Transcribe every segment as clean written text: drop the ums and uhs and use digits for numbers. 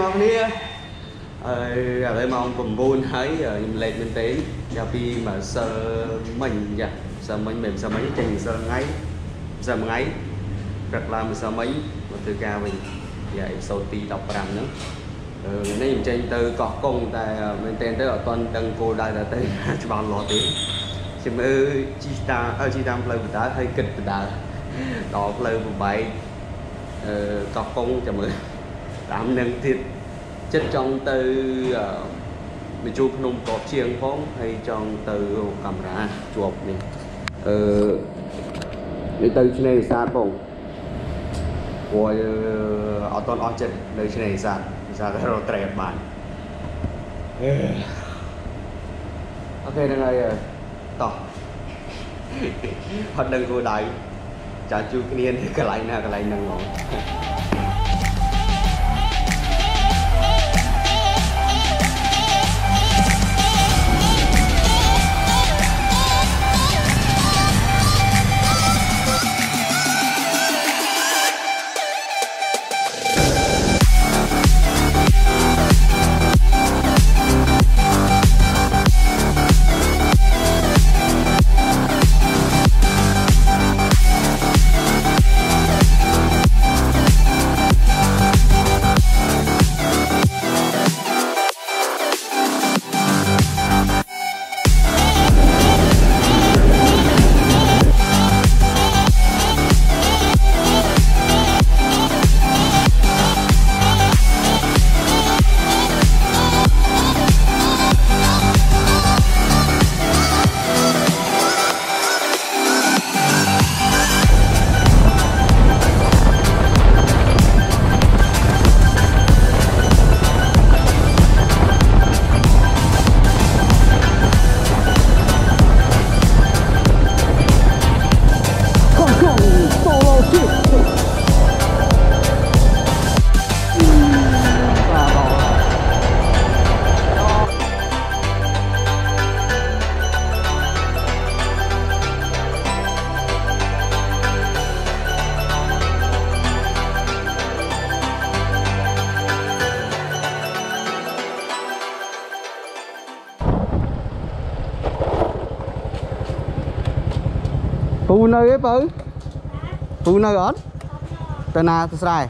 ngon đi ở đây mong bùm bùn thấy lên bên tế nhà pi mà sơ mình dạ sơ mình mềm sơ mấy trình sơ ngay sơ ngay rất là sơ mấy mà từ ca mình vậy sau tí đọc rằng nữa nếu trên từ cọ công tại bên tên tới ở toàn đằng cô đại là tên cho bạn lọ tiếng chứ mới chi ta lời của ta hơi kịch của ta đó lời của bài cọ công cho mới làm nâng thiệt chất trong từ mình chụp nông cọp chiêng phóng hay trong từ camera chụp này đi từ trên này xa bông rồi ở toàn ở trên nơi trên này xa rồi trẻ bạn ok đang đây tỏ hoạt động của đại chả chú cái niên cái lại năng ngon Phu nơi ấy bự Phu nơi ớt Tên nào tôi sai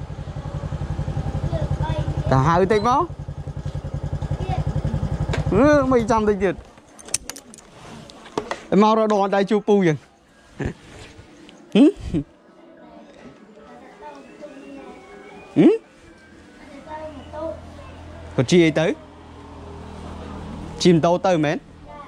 Ta hai tích máu mấy trăm tích dịch mau ra đòn đây chú Phu dừng còn chi ấy tới chim tâu tới mến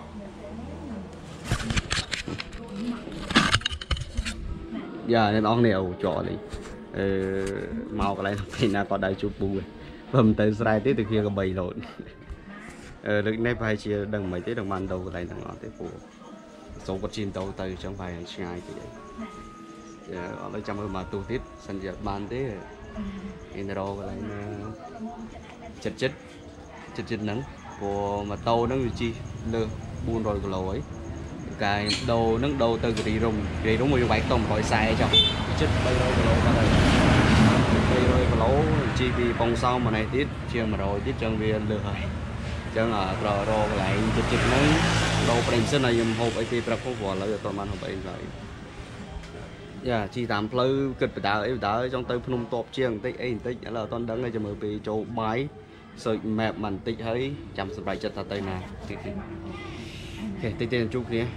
giờ nên ông nèo trọ đi màu cái này thì là có đại chụp bùi phẩm tới sai tới từ kia có bầy rồi được nay phải chia đằng mấy tới đằng ban đầu cái này đằng ngọn tới phù số con chim tàu từ trong vài ngày thì ở đây trong mà tu tiết sân giờ ban thế intro cái này chật nắng của mà tàu nó người chi lơ buôn rồi cái lầu ấy cái đầu nâng đầu từ cái rì rung một bảy tông khỏi xe cho chết bay rồi cái lỗ vào đây bay rồi cái lỗ chi vì vòng sau mà này tiết chưa mà rồi tiết chân viên lừa chân ở rồi lại chật nắng đầu bình sinh này dùng hộp ấy thì bật không vào lại toàn man hộp ấy rồi dạ chi tạm pleu kịch phải đợi trong tay phun top chiêng tích ấy tích là toàn đắng này cho mở về chỗ máy sợi mẹp màn tích thấy chăm sóc lại chất tay này ok tích tiền chút kia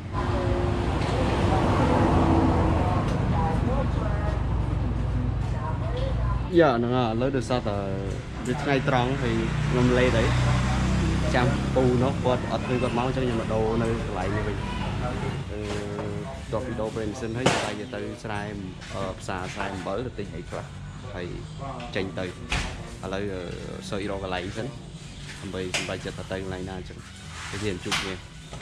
giờ nó lấy được sao tờ ngay tròn thì ngâm lê đấy chăm pu nó quật ở từ quật máu cho nhưng mà đồ nơi lại như vậy đọc video bên xin thấy tại giờ từ sai xà sai bớ được tình hệ cả thì tranh từ ở đây sợi đồ cái lấy dẫn vì bài chật tay này na chẳng cái gì chụp nha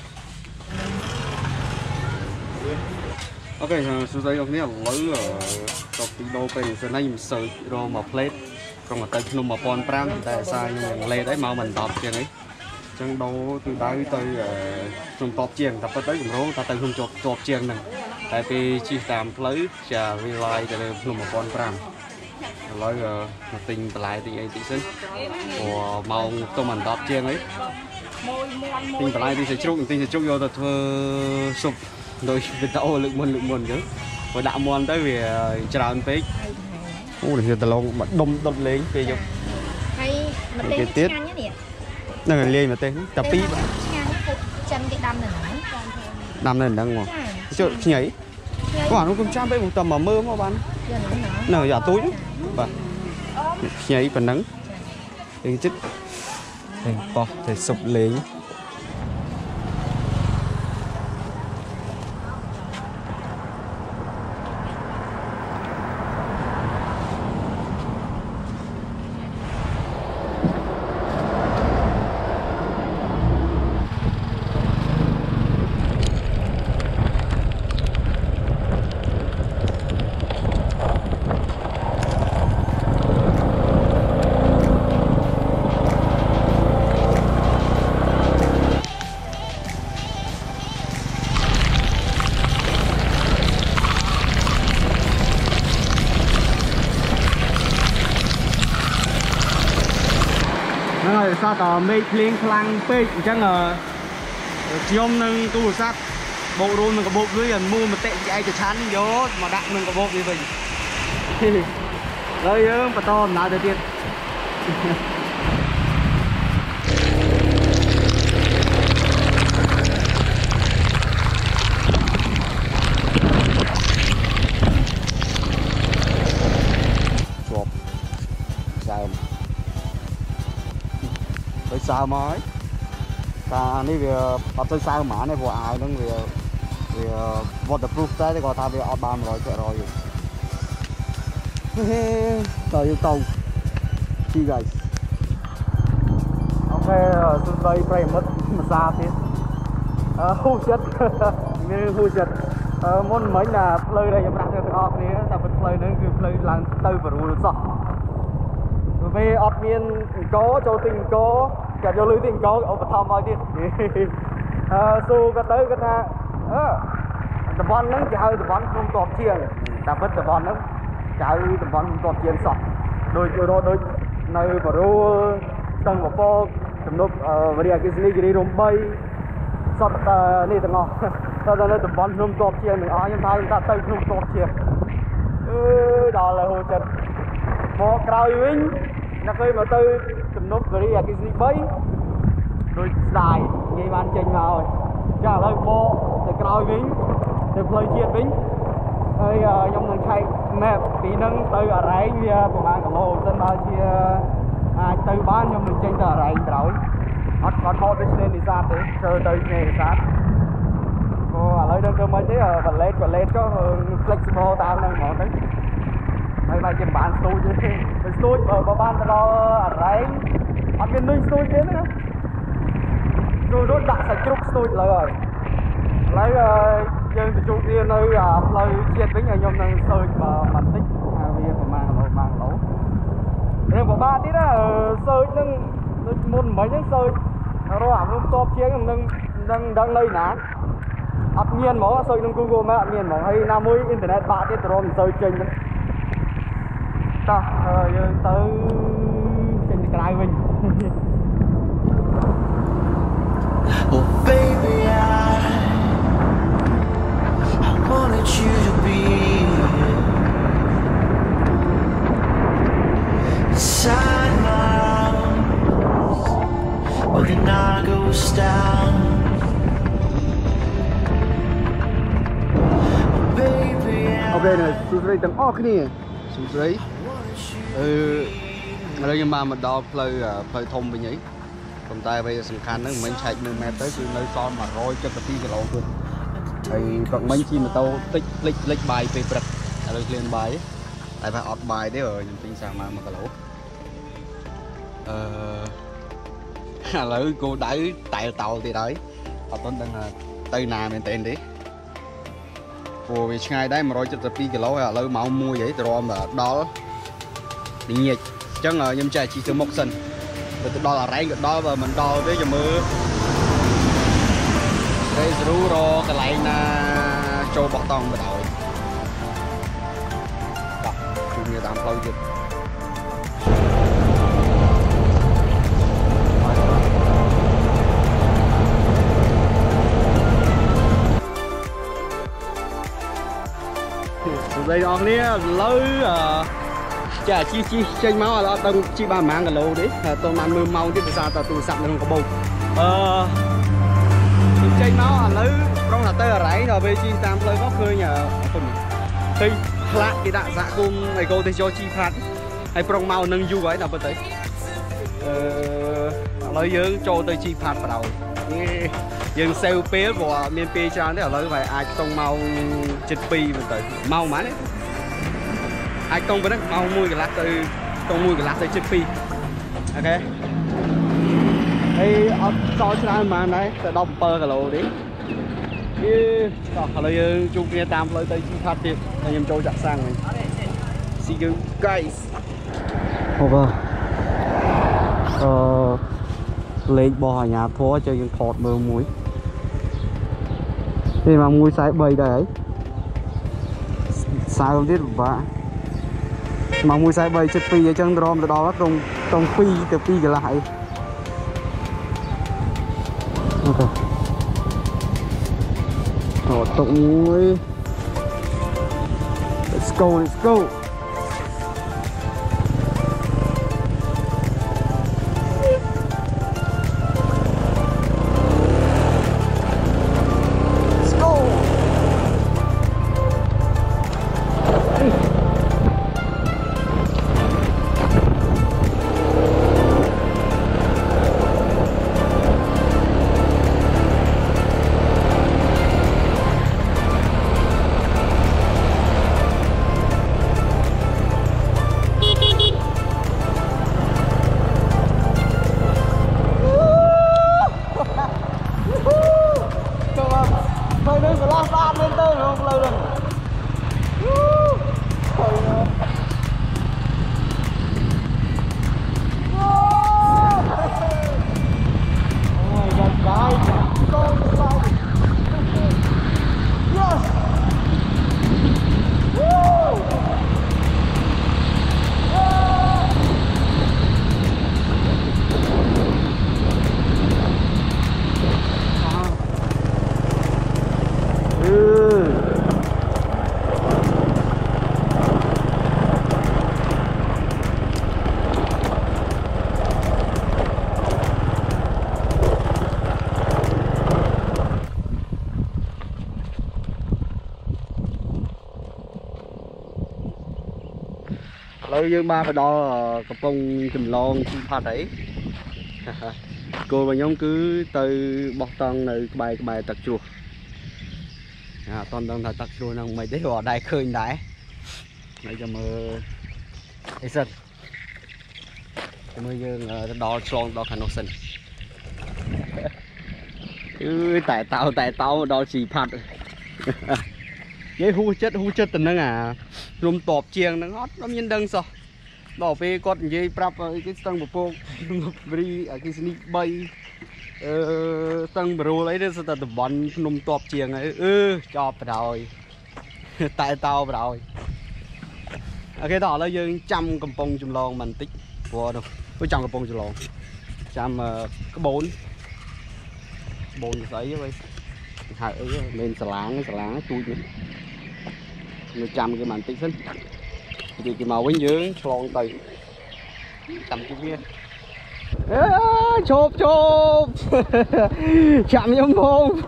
ok số giấy ông này lấy đọc video bên xin thấy sợi đồ mà plate còn mà tay nôm mà pon pram tại sao nhưng lên đấy mau mình đọc chuyện ấy chẳng đâu từ đây tới trong top chiên tập tới cùng rố ta tới không top chiên này tại vì chỉ làm lấy trả relay cho nên nôm mà pon pram lấy tinh lại tinh ấy tí xíu của màu tôm ăn đọt chiên ấy tinh lại tinh sẽ trúc vô thật sụp rồi bị tao lượng muôn chứ và đạo muôn tới vì trào ăn pếch ô để tao long mà đông lên kia vô hay mà tên tiết nó là lên mà tên tập pi chân cái đâm này đang ngồi chỗ nhảy quả nó cũng chăm với một tầm mà mơ mà bạn nở giả túi và nhảy phần nắng hình chất hình bọc thể sụp lấy sao tỏ mê lên khlang pê chẳng ngờ chiôm nâng tu sát bộ rôn mình có bộ dưới gần mua mà tệ chị ai cho chán vô mà đặng mình có bộ gì vậy rồi bà to nào đầu tiên sao mới ta này về bắt tôi sao mã này của ai nó về waterproof đấy thì còn ta về ở bàn rồi chạy rồi trời yêu cầu chi guys ok sân bay phải mất mà xa thế hú chết như hú chết môn mấy là play đây em đặt cho họ này ta vẫn play nữa cứ play làm tư và rùa sao về ọt miên có cho tình có cả vô lưới tình có ở thăm vào đi su cái tới cái ta tập bóng nó chơi tập bóng không tọt chiên ta vứt tập bóng nó chơi tập bóng không tọt chiên sọc đôi nơi mà ru tầng một phố tầm lúc về cái gì cái đi rung bay sọt này tầng ngõ sau đó tập bóng không tọt chiên mình ai nhưng thay ta tới không tọt chiên đó là hồ trận một cào vinh nó khơi mà tư tầm nốt về cái gì bay rồi dài nghe ban trên vào trả lời bộ để cào vinh để play chiết vinh ơi trong mình khai mẹ tí nâng từ ở đấy của bạn cả lô dân bao chia từ bán trong mình trên từ ở đấy rồi còn họ đi lên đi xa thế chơi từ nghề sát cô ở đây đơn cơ mấy thế và lên có flexible tao đang món đấy mấy mai trên bàn stui ở ban tao ở đấy ở bên ninh stui thế nữa rồi rốt đã sạch trúc stui rồi lấy dân từ chung kia nơi lời chia tính là nhôm năng sơi mà mình tích bây giờ mang lẩu riêng của ba tí đó sơi nâng môn mấy những sơi rồi ảm luôn top chiến đang lây nán ập nhiên mà sơi nâng Google mà ập nhiên mà hay nam mũi internet ba tiết rồi mình sơi trên đấy ta tới trên cái mình oh baby I wanted you to be inside my arms where the night goes down. Oh baby ok này xuống dưới tầng o cái này xuống dưới ở đây mà đo play thông bên ấy còn tay bây giờ sầm khăn nó mình chạy mình mẹ tới từ nơi son mà rồi cho cái pin cái lỗ luôn thì còn mấy chi mà tao tích bài về bật là được lên bài tại phải ọt bài đấy rồi nhìn tinh sang mà cái lỗ lỡ cô đẩy tại tàu thì đấy họ tuấn đang tây nà bên tên đấy cô về ngay đấy mà rồi cho cái pin cái lỗ là lỡ máu mua vậy rồi mà đó đi nhiệt chẳng ngờ nhưng chạy chỉ từ một sân rồi từ đó là ráng được đó và mình đo với cho mưa đây rú ro cái lại là cho bọt tông vào đầu chung như tạm thôi chứ đây on ní lối chả chi chênh máu là tông chi ba mang cả lô đấy tôi mang mưa mau chứ sao tao tụ sắm không có bông chênh máu lối trong là tơ rải rồi về chi tam lối góc khơi nhờ khi lạ cái đạn dạ cung này cô thì cho chi phạt hay trong mau nâng du gói nào bên tới lối dương cho tới chi phạt vào đầu dương sale pé của miền pé cho nên là lối vậy ai trong mau chích pi bên tới mau má đấy ai công với nó mau mua cái lát từ trong mua cái lát tới chích pi ok đây so cho mà đấy sẽ đọc per cả lô đi đó là dương chung kia tam lối tới chi phạt tiếp anh em trôi chặt sang này see you guys over lên bò nhà thua cho những thọt mưa muối thì mà muối sai bầy đấy sai không biết vả mà muối sai bầy chết pi ở chân rom từ đó trong pi từ pi trở lại ok tụng muối let's go lối dương ba phải đo cặp bông chùm lon chi pha đấy cô và nhóm cứ từ bọc tầng này bài tật chuột toàn tầng là tật chuột nào mày đấy vào đây khơi đáy này cho mơ ấy sân mơ dương đo son đo khả năng sân tại tao đo chỉ phạt cái hú chất tình nó rùm tọp chiêng nó ngót nó nhiên đằng sao đỏ về con dây prap cái tầng một phố đi ở cái sneak bay tầng bro lấy đó sao tao bắn rùm tọp chiêng ấy cho rồi tại tao rồi cái đó là dương trăm cầm pông chùm lon mình tích vừa đâu với trăm cầm pông chùm lon trăm cái bốn giấy vậy hại lên xà láng chui nữa 100 cái màn tích xính thì cái màu bánh dưỡng lon từ cầm cái kia chộp chạm giống môn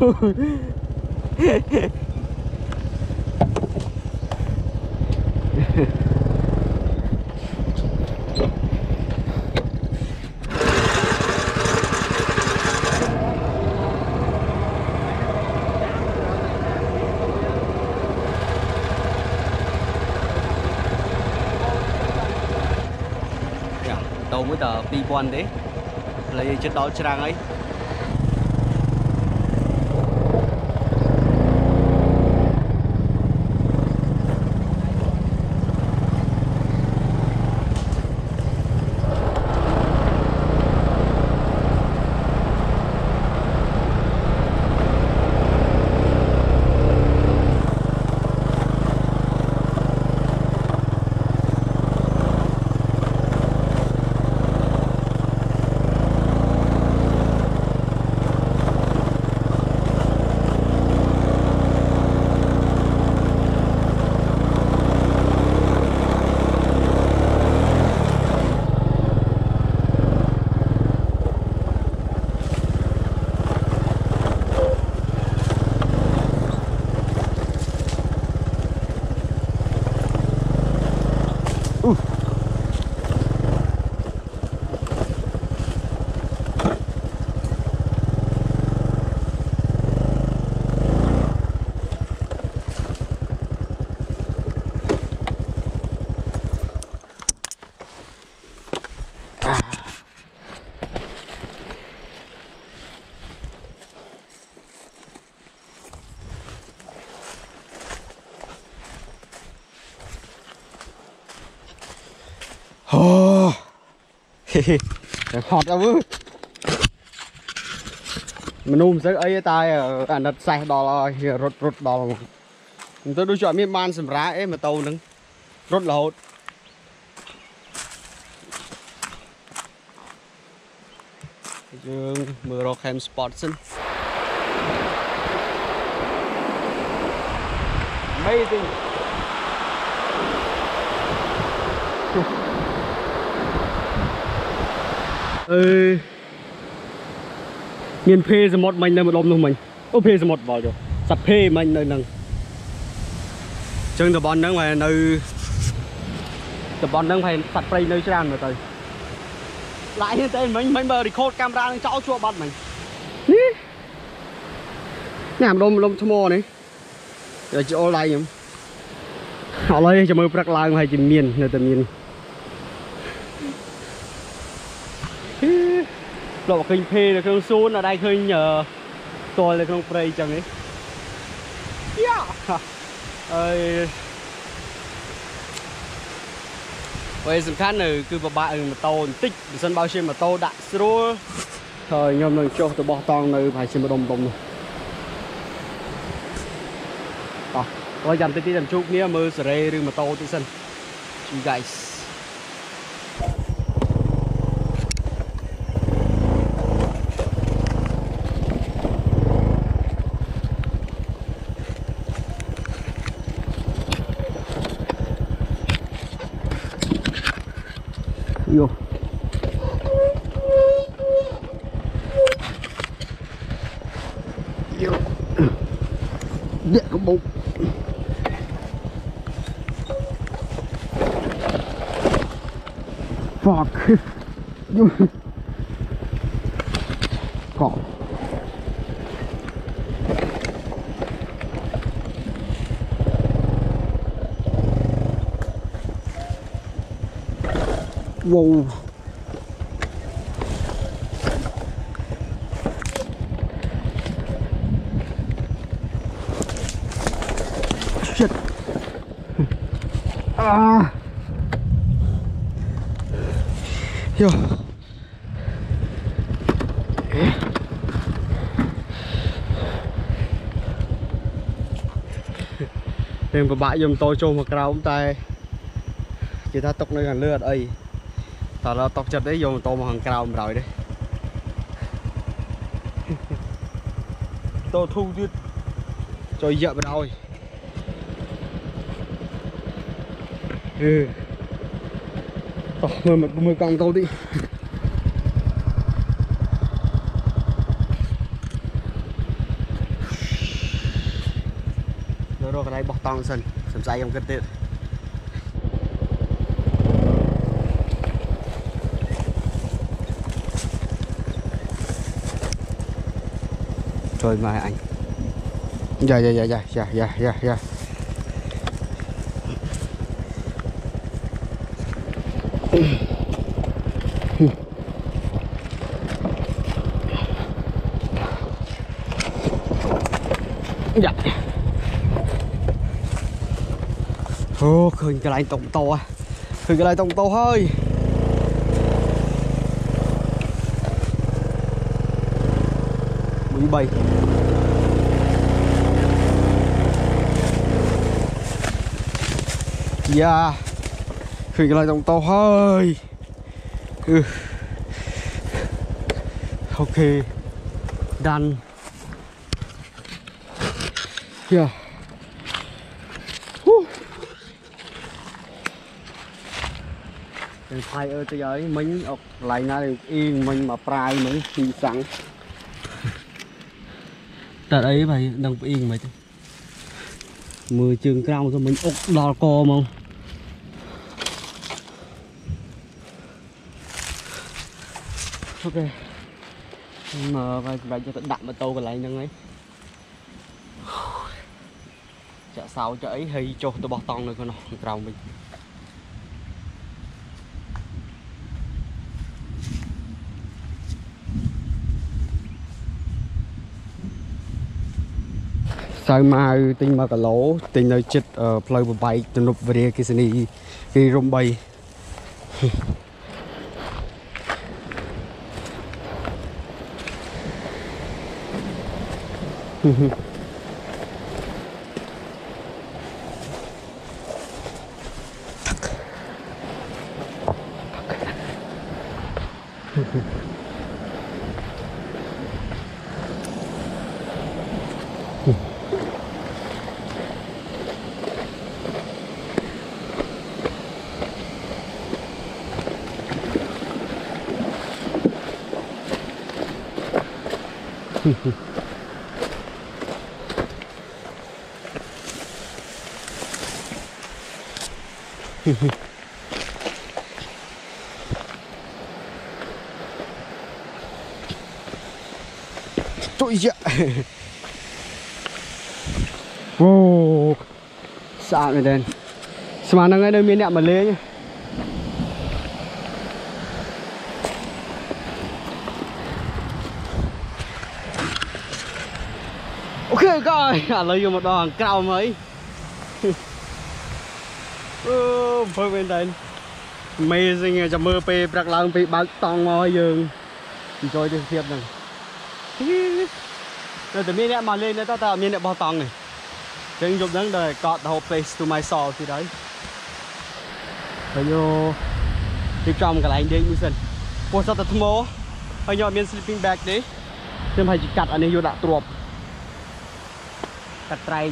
đầu mới tờ P1 đấy lấy chất đó trang ấy Hò họt đâu ư mình nôm sẽ ấy tai anh đặt xe đò rốt rốt đò tôi đối chọn miếng man sầm rá ấy mà tàu nâng rốt là hột dương mưa rock ham sport xin amazing miền phê một mình nơi một lom luôn mình ô phê một vào rồi sập phê mình nơi nằng chân từ bọn nâng phải nơi từ bọn nâng phải sạch phê nơi tràn mà tới lại như thế mình bờ thì khô camera nó cháu chua bắt mình nhảm lom cho mò này rồi chỗ lại nhỉ họ lấy cho mơ bạc lang hay chỉ miền nơi từ miền lộ kinh phê là không xuống ở đây khơi nhờ tôi là không play chẳng ấy ơi bây giờ khán này cứ vào bạn mà tàu tích sân bao nhiêu mà tàu đại sro thời nhom lần cho tôi bỏ tòng này phải xem một đồng rồi tôi dành tí làm chút nia mưa sợi rừng mà tàu tí sân you guys vô vô điện có bụng fuck vô còn wow shit yo đừng có bãi dùng tôi cho một rau tay chỉ ta tóc nơi gần lướt ấy tao là tóc chật đấy dùng tô một hàng cao rồi đấy tô thu tuyết cho dợ vào đâu tao mười con tô đi rồi cái này bọc tòng sân sầm say không cất tiệt trời mai anh dạ dạ ô khơi cái này tổng to à khơi cái này tổng to hơi bảy yeah khơi cái này tổng to hơi ok done yeah thay ơi tới giới mình lại ngay yên mình mà prai mình thì sẵn tại ấy mày đang yên mày 10 trường cao cho mình ốc đo co không ok mà phải cho tận đậm mà tô còn lại nhân ấy chợ sao chợ ấy hay cho tôi bỏ tông rồi con nó rau mình sao mai tinh mà cả lỗ tinh nơi chết plei bay từ nộp về cái gì cái rung bay Trời dạ. Wow. Sao này đen. Sao nó ngay đây miền nẹm mà lê nhá. Ok coi, lấy vô một đòn cao mấy. Phơi bên đây. Amazing cho mơ pe bạc lang pe bạc tòng ngồi dương. Rồi được thiệp này. Rồi từ miền nẹm mà lên đây ta miền nẹm bao tòng này. Chân dục đến đời got the whole place to myself thì đấy. Rồi vô đi trong cái lạnh đi như xin. Qua sao ta thua mô. Hơi nhỏ miền sleeping bag đi. Thêm phải chỉ cắt anh ấy vô đã tuột. Cắt train.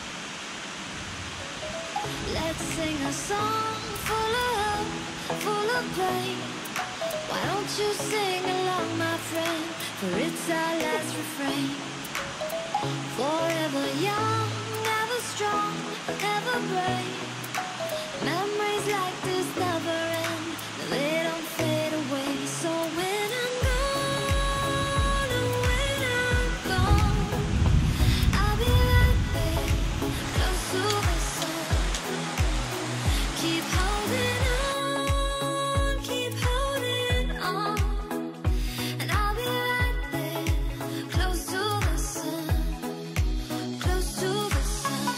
Let's sing a song full of hope, full of pain. Why don't you sing along, my friend? For it's our last refrain. Forever young, ever strong, ever brave. Memories like this never end, they don't fade away. So when I'm gone, and when I'm gone, I'll be right there, close to the sun. Keep holding on, keep holding on, and I'll be right there, close to the sun, close to the sun.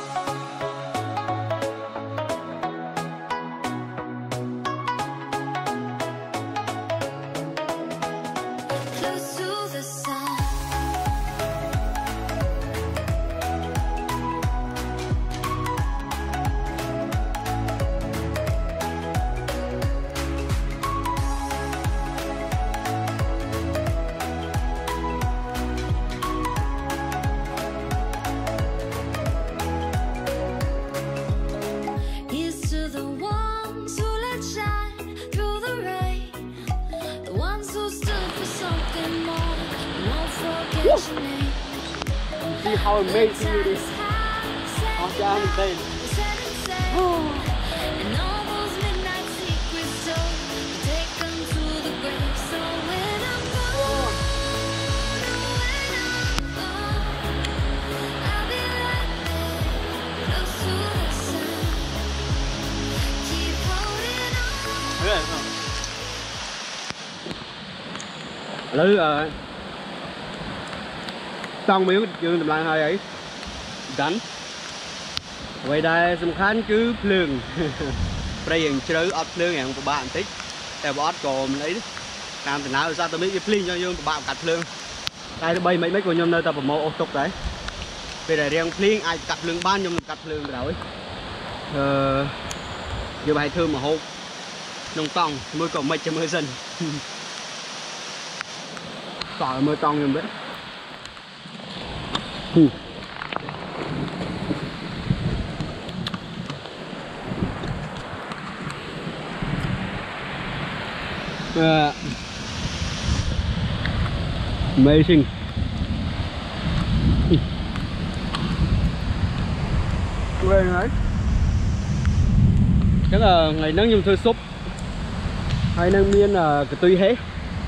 Close to the sun. Here's to the ones who let shine through the rain, the ones who stood for something more, who won't forget your name. See how amazing it is. How down the day. And all those midnight secrets told, take them to the grave. So when I'm gone, when I'm gone, I'll be right there, close to the sun. Keep holding on. Lứ xong miếng dương tầm lại hơi ấy đánh vậy đây sầm khán cứ phường đây hiện chơi ớt phường hàng của bạn tíchแต่bót còn lấy làm thế nào ra tôi biết phình cho dương của bạn cắt phường đây nó bay mấy của nhom nơi ta bảo mẫu ô tô đấy về để riêng phình ai cắt phường ban nhom cắt phường rồi giờ bài thơm mà hộp nông tòng mưa còn mệt cho mưa dần tỏi mưa tòng nhom biết amazing. Về đấy chắc là ngày nắng nhung thơ súp hay nắng miên là cái tuy hết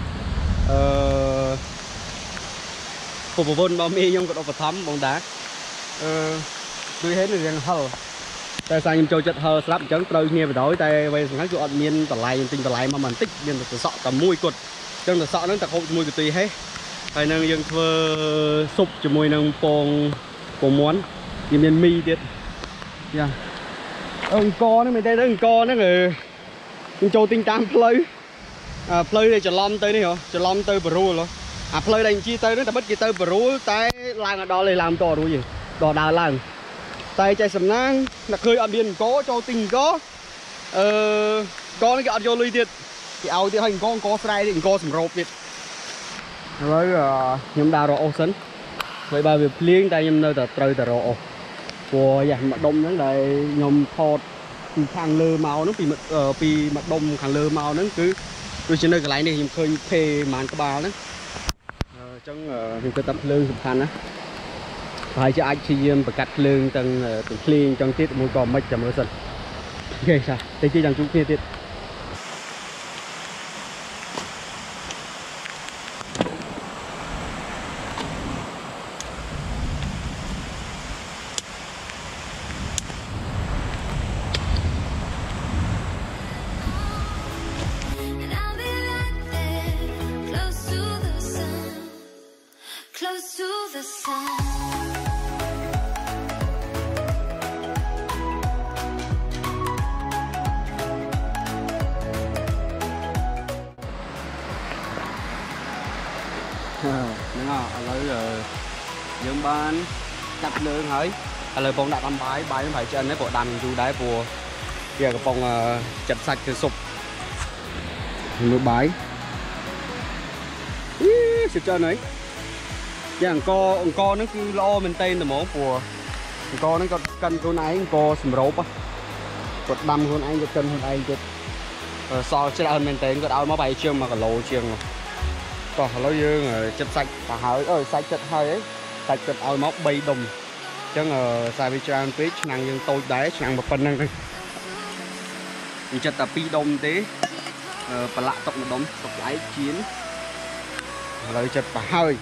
phục vụ bao mi nhung có đâu phải thắm bóng đá tuy hết là riêng hờ tại sao nhung trôi chất hờ slap chấn trôi nghe về đối tại bây giờ cho anh miên tờ lại tinh tờ lại mà mình tích miên tờ sọ tầm mùi cột chân tờ sọ nó tờ không mùi cái tuy hết hay năng dân thơ súp cho mùi năng pong muốn thì miên mi tiết yeah co nó mình đây đó co nó người châu tinh tam plei plei này chở lom tới đi hả chở lom tới Peru rồi plei đây chi tới nó đã bất kỳ tới Peru tới lang ở đó lấy làm to rồi gì đò đào lang tay chạy sầm nang là khơi ở biển có châu tinh có cái vô lui tiệt thì ao thì hình có sai thì có sầm rộp tiệt rồi nhóm đào rồi ô sấn vậy bà việc liên tay nhóm nơi ta trời ta rồi của dạng mặt đông nó đây nhóm thọt hàng lơ màu nó bị mặt đông hàng lơ màu nó cứ tôi chỉ nơi cái lái này nhóm khơi phê màn các bà đó trong những cái tập lương sụp hành á phải cho anh chi và cắt lương từng liên trong tiết một còn mấy trăm ở sân ghê sao thế chứ chẳng chút kia tiết And I'll be right there, close to the sun, close to the sun. đúng không? Lấy dương ban chặt lương hỏi, lấy bông đã làm bài phải chân đấy bộ đàn chú đáy của kia cái bông chặt sạch từ sụp nước bái, sự chân ấy, cái co nó cứ lo mình tên là món của co nó có cân con ấy co sầm rốp á, cột đâm con anh cái cân con anh cái so chết hơn mình tên có ao máu bay chương mà cả lồ chương mà còn lâu dương chặt sạch và hỏi sạch chặt hơi ấy sạch chặt ao máu bay đùng chứ sai vi trang pitch năng dương tôi đáy năng một phần năng đi chặt tập pi đông thế và lạ tộc một đống tộc lái chiến lời chặt và hơi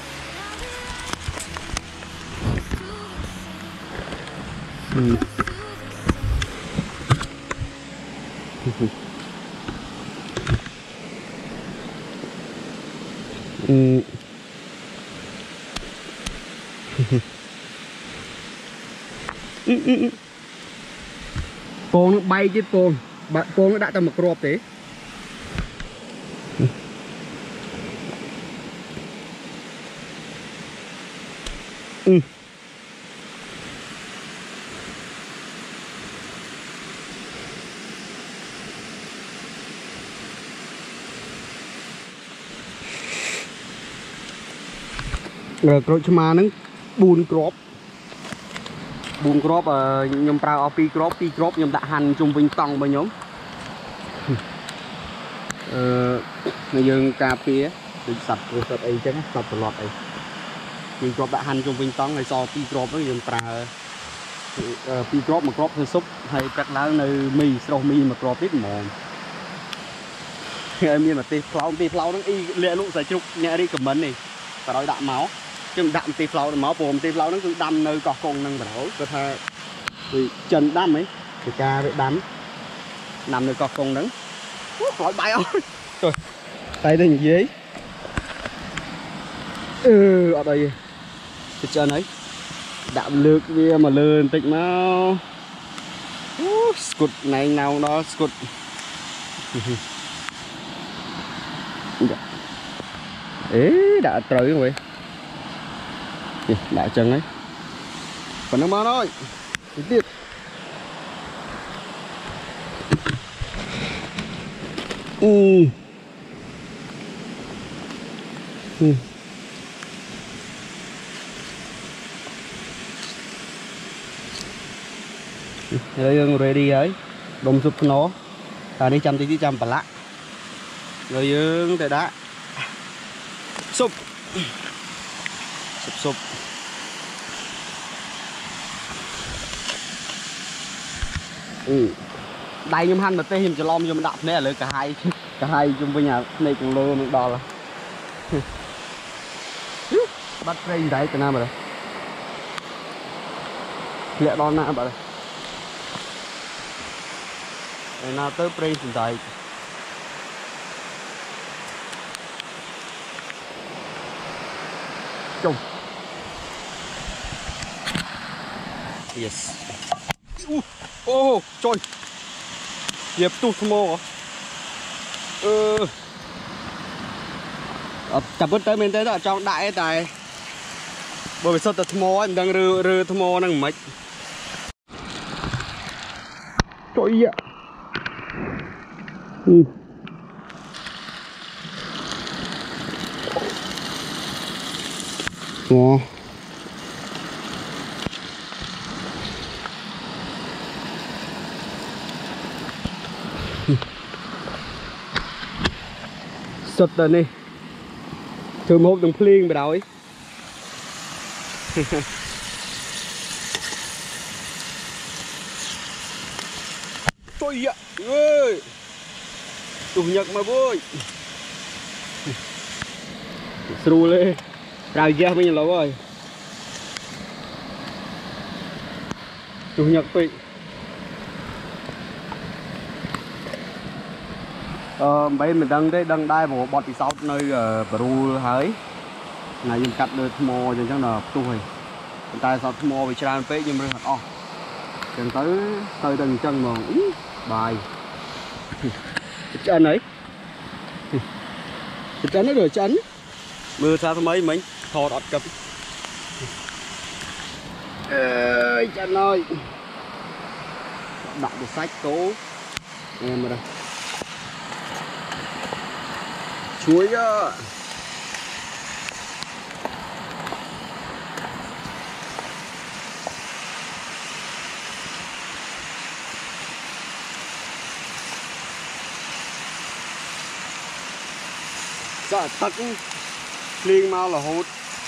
con nó bay chứ con nó đã tầm một crop thế rồi cho mà nó buồn crop nhom prao pi crop nhom đã hành chung vinh tòng bao nhóm người dân cà phê được sạch ấy chứ sạch lọt ấy nhưng crop đã hành chung vinh tòng này so pi crop nó nhom prao pi crop mà crop hơi xúc hay cắt lá nơi mì sầu mì mà crop ít mòn em như mà tê phao nó y lẹ lụ giải trục nhẹ đi cầm mấn này và đói đạm máu chứ đạm tê phao máu bồm tê phao nó cứ đâm nơi cọc con năng bảo có tha vì chân đâm ấy thì ca bị đắm nằm nơi cọc con đứng khỏi bay ơi rồi tay đây gì ấy ở đây cái chân ấy đạm lược kia mà lươn tịnh máu scút này nào đó scút ế đã trời rồi đã chân ấy còn nó mà thôi tiếp đây ready ấy đồng sụp nó đi chăm tí chăm bà lạ rồi dương để đá sụp đây nhung hành mà tê hiểm cho lom vô mình đạp nè là cả hai chung với nhà này cùng lô mình đo là bắt dây đấy từ nào mà đây lẹ đo nào bà đây nào tới pre hiện tại chung yes trời dẹp tụt mồ chập bớt tới bên tới đó trong đại tài bởi vì sao tật mò em đang rư mò năng mấy trời ạ ngon sụt rồi nè thường một đồng phliên vào đầu ấy trời ạ ơi chủ nhật mà vui sưu lên rào ghé mình lâu rồi chủ nhật tụi bây mình đang đai một bọt thì sau nơi Peru hới này dùng cắt được mò cho chắc là tu rồi tay sau mò bị tràn phê nhưng mà thật chân tới đằng chân mà bài chân ấy chân nó rồi chân mưa sao mấy mình thò đọt cặp chân ơi đặt được sách cố em rồi đây chuối á dạ thật liền mau là hốt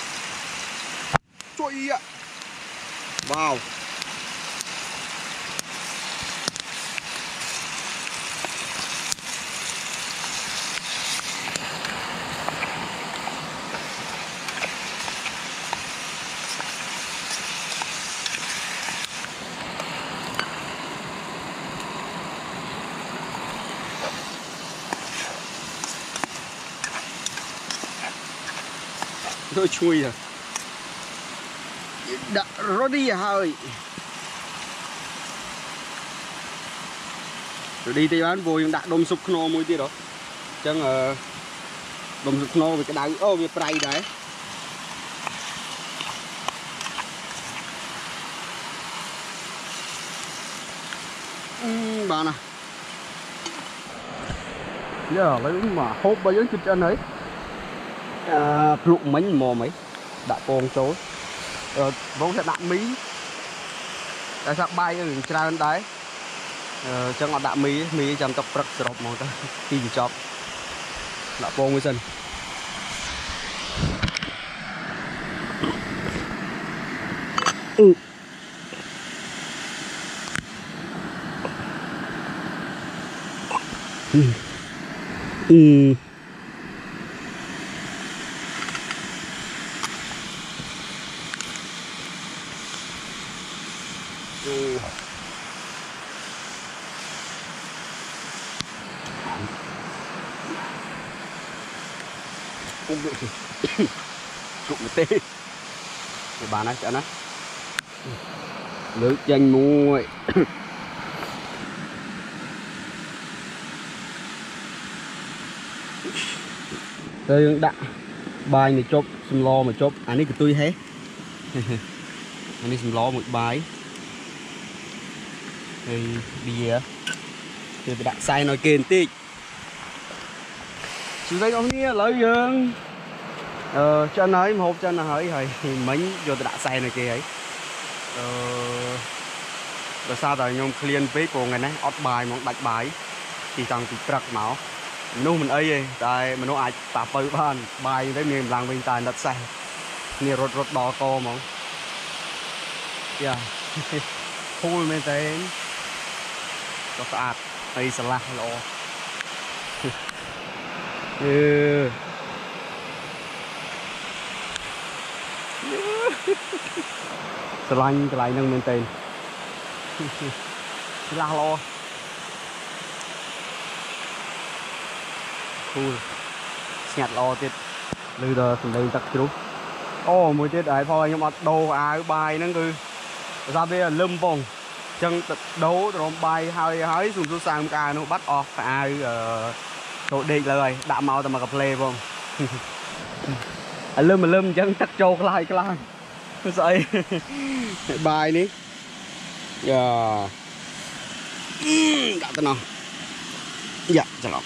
chuối á vào tôi chui à đã rồi đi à hơi rồi đi thì bán vội đã đom sục nô mũi tí đó chẳng đom sục nô vì cái đáy ô vì pray đấy bà nè giờ lấy mà hốt bao nhiêu chích anh ấy lụng mấy mò mấy đã con chối vốn sẽ đạn mí tại sao bay ở ra bên đấy cho ngọt đạn mí trong tập rất sọp màu ta tìm chọc đã con người dân trụng một tê để bà này chả nước chanh muội đây đã bài này chốt xùm lo mà chốt anh ấy cái tôi hết anh ấy xùm lo một bài thì bây giờ thì đặt sai nói kền tí chú thấy ông nghe lợi dương chân ấy một chân là hơi mấy vô tôi đã say này kia ấy rồi sao rồi nhung clean với cô ngày nay ót bài mong đặt bài thì thằng thì trật máu nu mình ấy tại mình nó ai tạp bơi ban bài với miền làng bên tài đặt say nè rốt đỏ co mong yeah cool men tên có sạch hay sạch lo sờ lanh cái lại nâng lên tên la lo cool nhặt lo tiết lư đờ từ đây tắt chú ô mùi tiết đấy thôi nhưng mà đồ ai bài nó cứ ra bây giờ lâm vòng chân đấu rồi bài hai xuống sang ca nó bắt off ai Tụi đi rồi đã mau tao mà cặp lê không. Lơm chân chắc trâu cái lai sợi bài ní giờ đã tên nào dạ chả lắm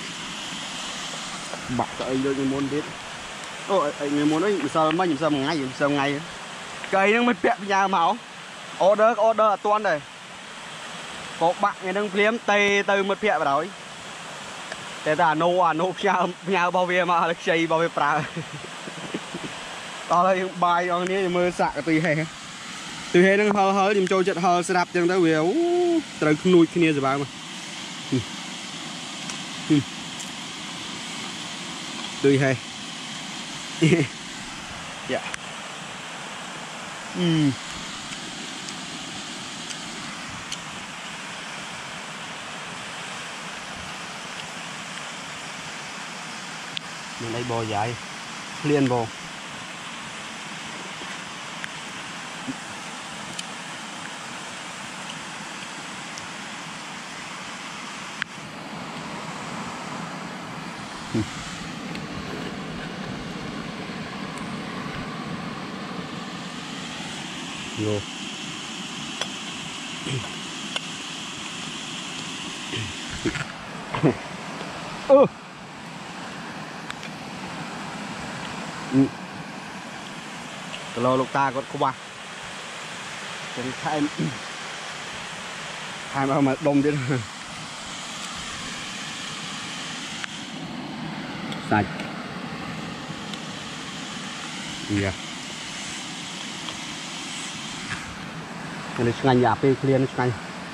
bạc tới đây người muốn biết ôi người muốn nói sao ngay cây nó mới bẹp nhà máu order toàn đây có bạn người đang phím tê từ một bẹp vào đó thế là nô nhà bao bì mà được xây bao bì pra đó là những bài đó này mơ sạ tùy hệ đang hơ dùm trôi chật hơ sẽ đạp chân tới về tới nuôi kia rồi bà mà tùy hệ dạ mình đây bò dài liền bò vô lô lục ta có ba cái hai mà đông chứ sạch dạ này ngành giả phê clear ngành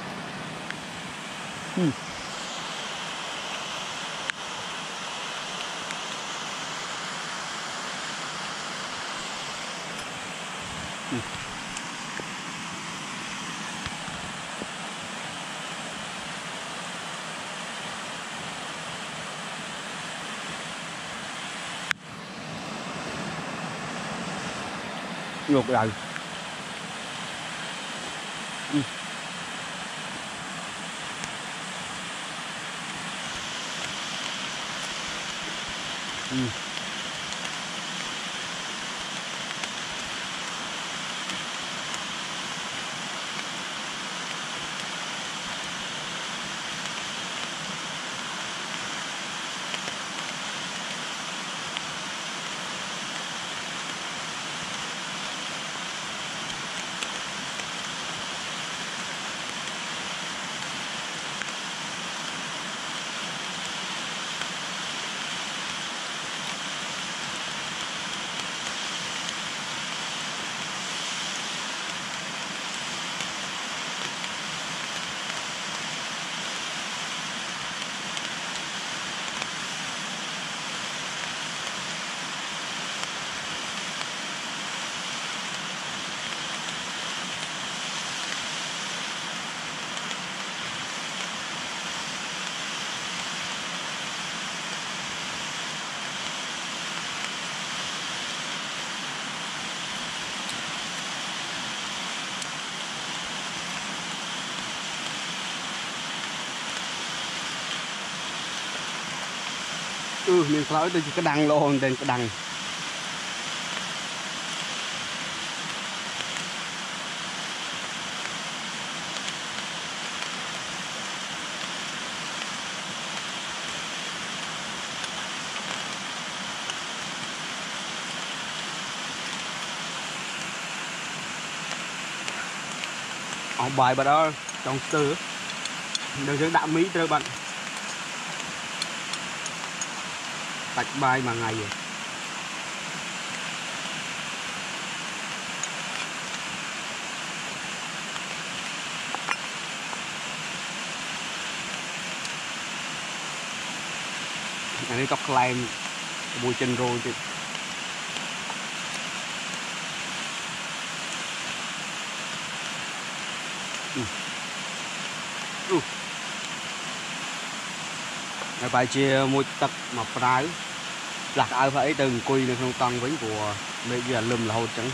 ngược lại mình nói từ cái đằng luôn đến cái đằng bài bà đó trong tư đường dẫn đạm mỹ trời bạn tạch bài mà ngày rồi anh ấy tóc clam mùi chân rồi chứ bài chia một tập mà trái lạc ai phải từng quy được không tăng với của bây giờ lùm là hột trắng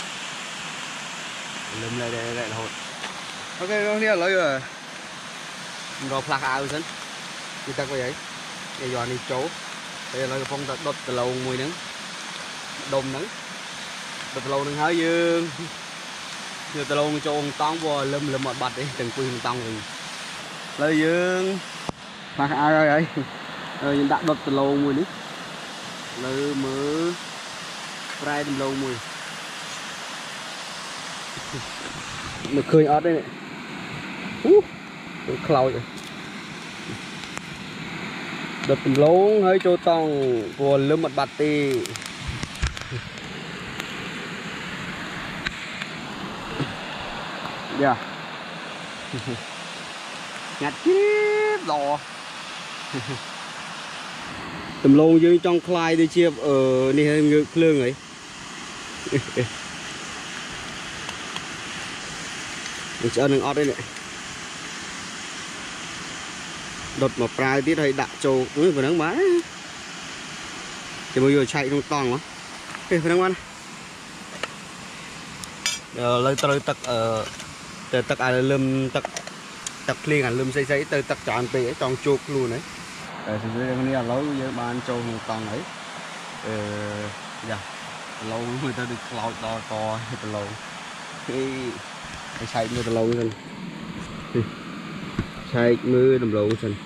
lùm lại đây là hột ok con kia lấy rồi lạc ai xin người ta có vậy bây giờ đi chỗ bây giờ phong đốt từ lâu mùi nắng đôm nắng đốt từ lâu nắng hái dương như từ lâu cho ông tông vô lâm một bạch đi từng quyền tông rồi lời dương mà ai ơi ơi đã đốt từ lâu mùi nữa lời mưa rai từ lâu mùi được khơi ớt đây này khâu rồi đập lông hơi cho tông của lâm mặt bát tì yeah nhặt chip lò tầm lông dưới trong khai đi chia ở đi hơi ngược lương ấy mình sẽ ăn ớt đây này đột mà prai tiết hay đạ trâu vừa nắng má thì bây giờ chạy trong tòng đó phải nắng ăn lấy tới tắc từ tắc ai lơm tắc liền à lơm xây từ tắc tròn tỉ trong chuột luôn đấy thì đây là lối với ban trâu trong tòng ấy dạ lâu người ta được lọt to từ lâu cái chạy mưa từ lâu rồi chạy mưa đầm lâu rồi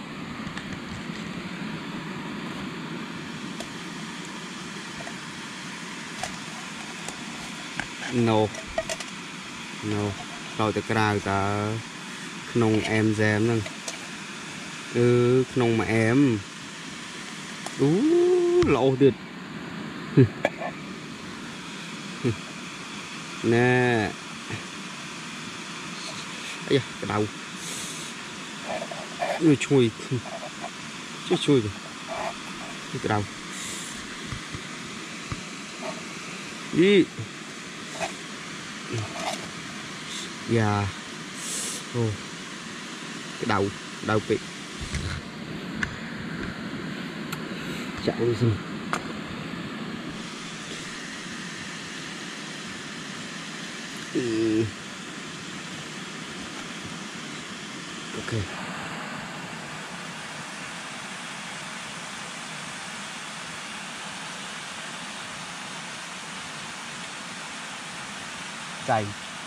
no rồi từ cái ta nông em dèm nè nông mà em lộ tuyệt nè ấy da, cái đầu chui rồi cái đầu đi dạ cái đầu bị chạy đi xem ok chạy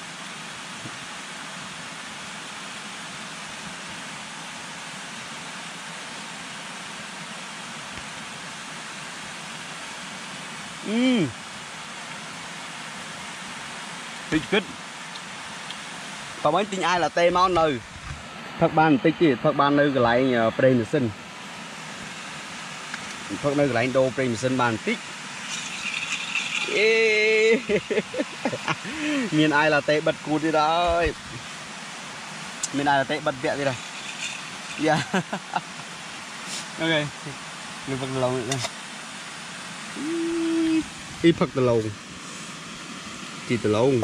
thịt kít có mấy tin ai là tê máu nơi thật ban tích gì thật ban nơi cái lại prem sinh thật nơi cái lại đô prem sinh bàn tích miền ai là tê bật cụt đi đó miền ai là tê bật vẹn đi rồi yeah ok người vật lâu nữa ít phật từ lâu chỉ từ lâu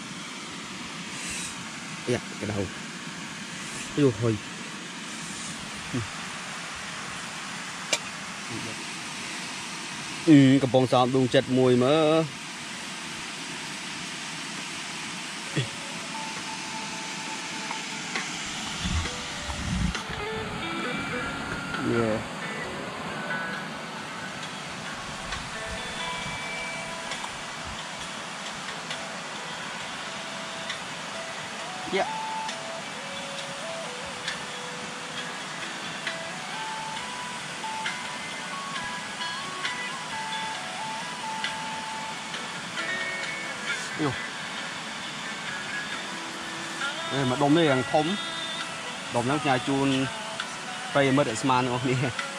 dạ cái đầu vô thôi cái bông sọm đun chật mùi mỡ yeah yeah đây mà đom đây hàng thống đom nước nhà chun cây mất để sman không đi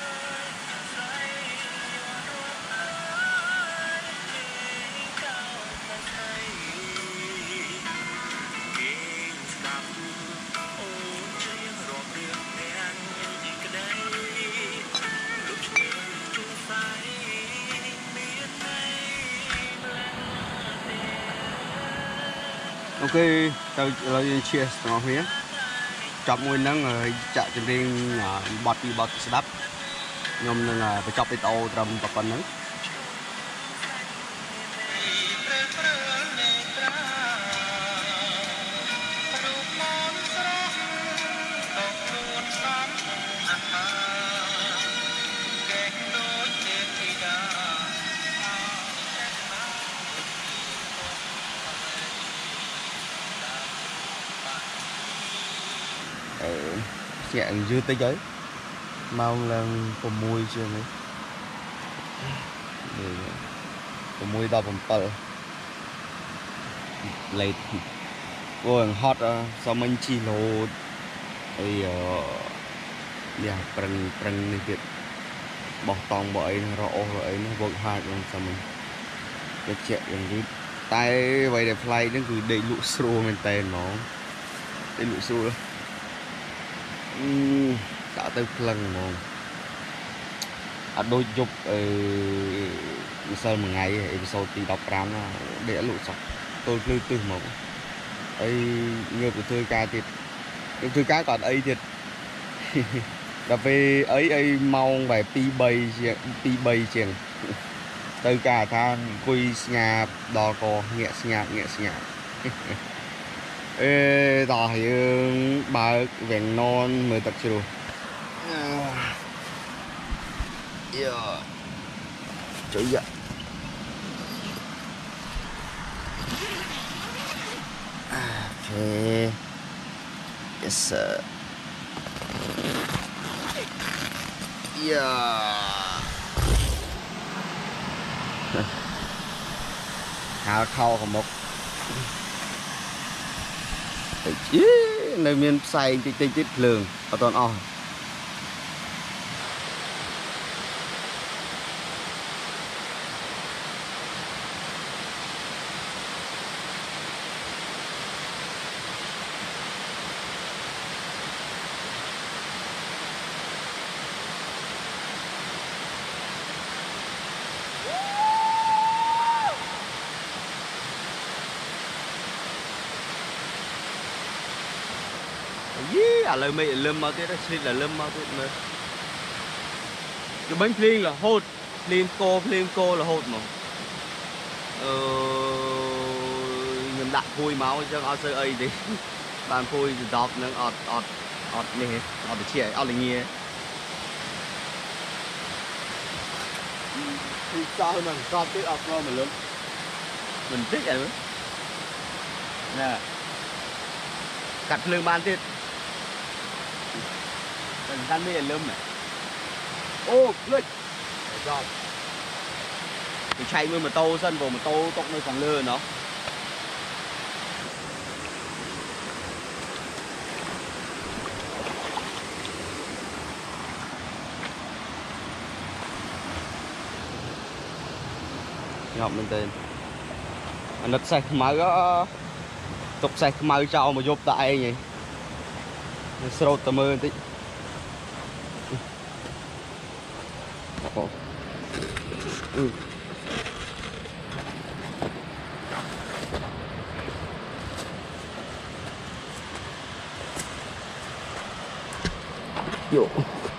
ok tao lời chia nó phía chọc nguyên nắng rồi chạy trên riêng bọt đi bọt sẽ đắp nhom nên là phải chọc đi tàu trầm tập phần nữa nhẹ dư tới giấy mau là có mùi chưa này có mùi đau bầm bờ lấy ôi hot sao mình chi lô ấy nhà prang prang này việc bỏ tòng bỏ ấy rõ rồi ấy nó vội hai con sao mình cái chuyệnอย่างนี้tay vậy để fly nó cứ đầy lụ sro mình tay nó đầy lụ sro đã tới lần mà đôi chục sơn một ngày episode thì đọc ram để lụ sọc tôi lưu từ một ấy ngược của tôi ca thiệt tôi cá còn ấy thiệt đập về ấy mau về pi bay chèn từ cả than quỳ nhà đò cò nhẹ nhẹ ê đò thì bà vẹn non mới tập chưa trời ạ ok yes sir hào khâu một nơi miền xay tích lường ở toàn o lời mày lâm mau tiết đó là lâm mau tiết nữa cái bánh phim là hột phim cô là hột mà nhầm đặt phui máu cho ở sơ ấy đi bàn phui thì đọt nó ọt này ọt để chia ọt là nghe thì sao mình con tiết ọt lo mình lớn mình thích rồi nữa nè cắt lương ban tiết mình đang đi lâm này ô lên rồi thì chạy mới mà tô sân vào mà tô tóc nơi còn lơ nó ngọc bên tên anh đặt sạch mở tục sạch mở cho mà giúp tại nhỉ sâu tầm mơ tí vô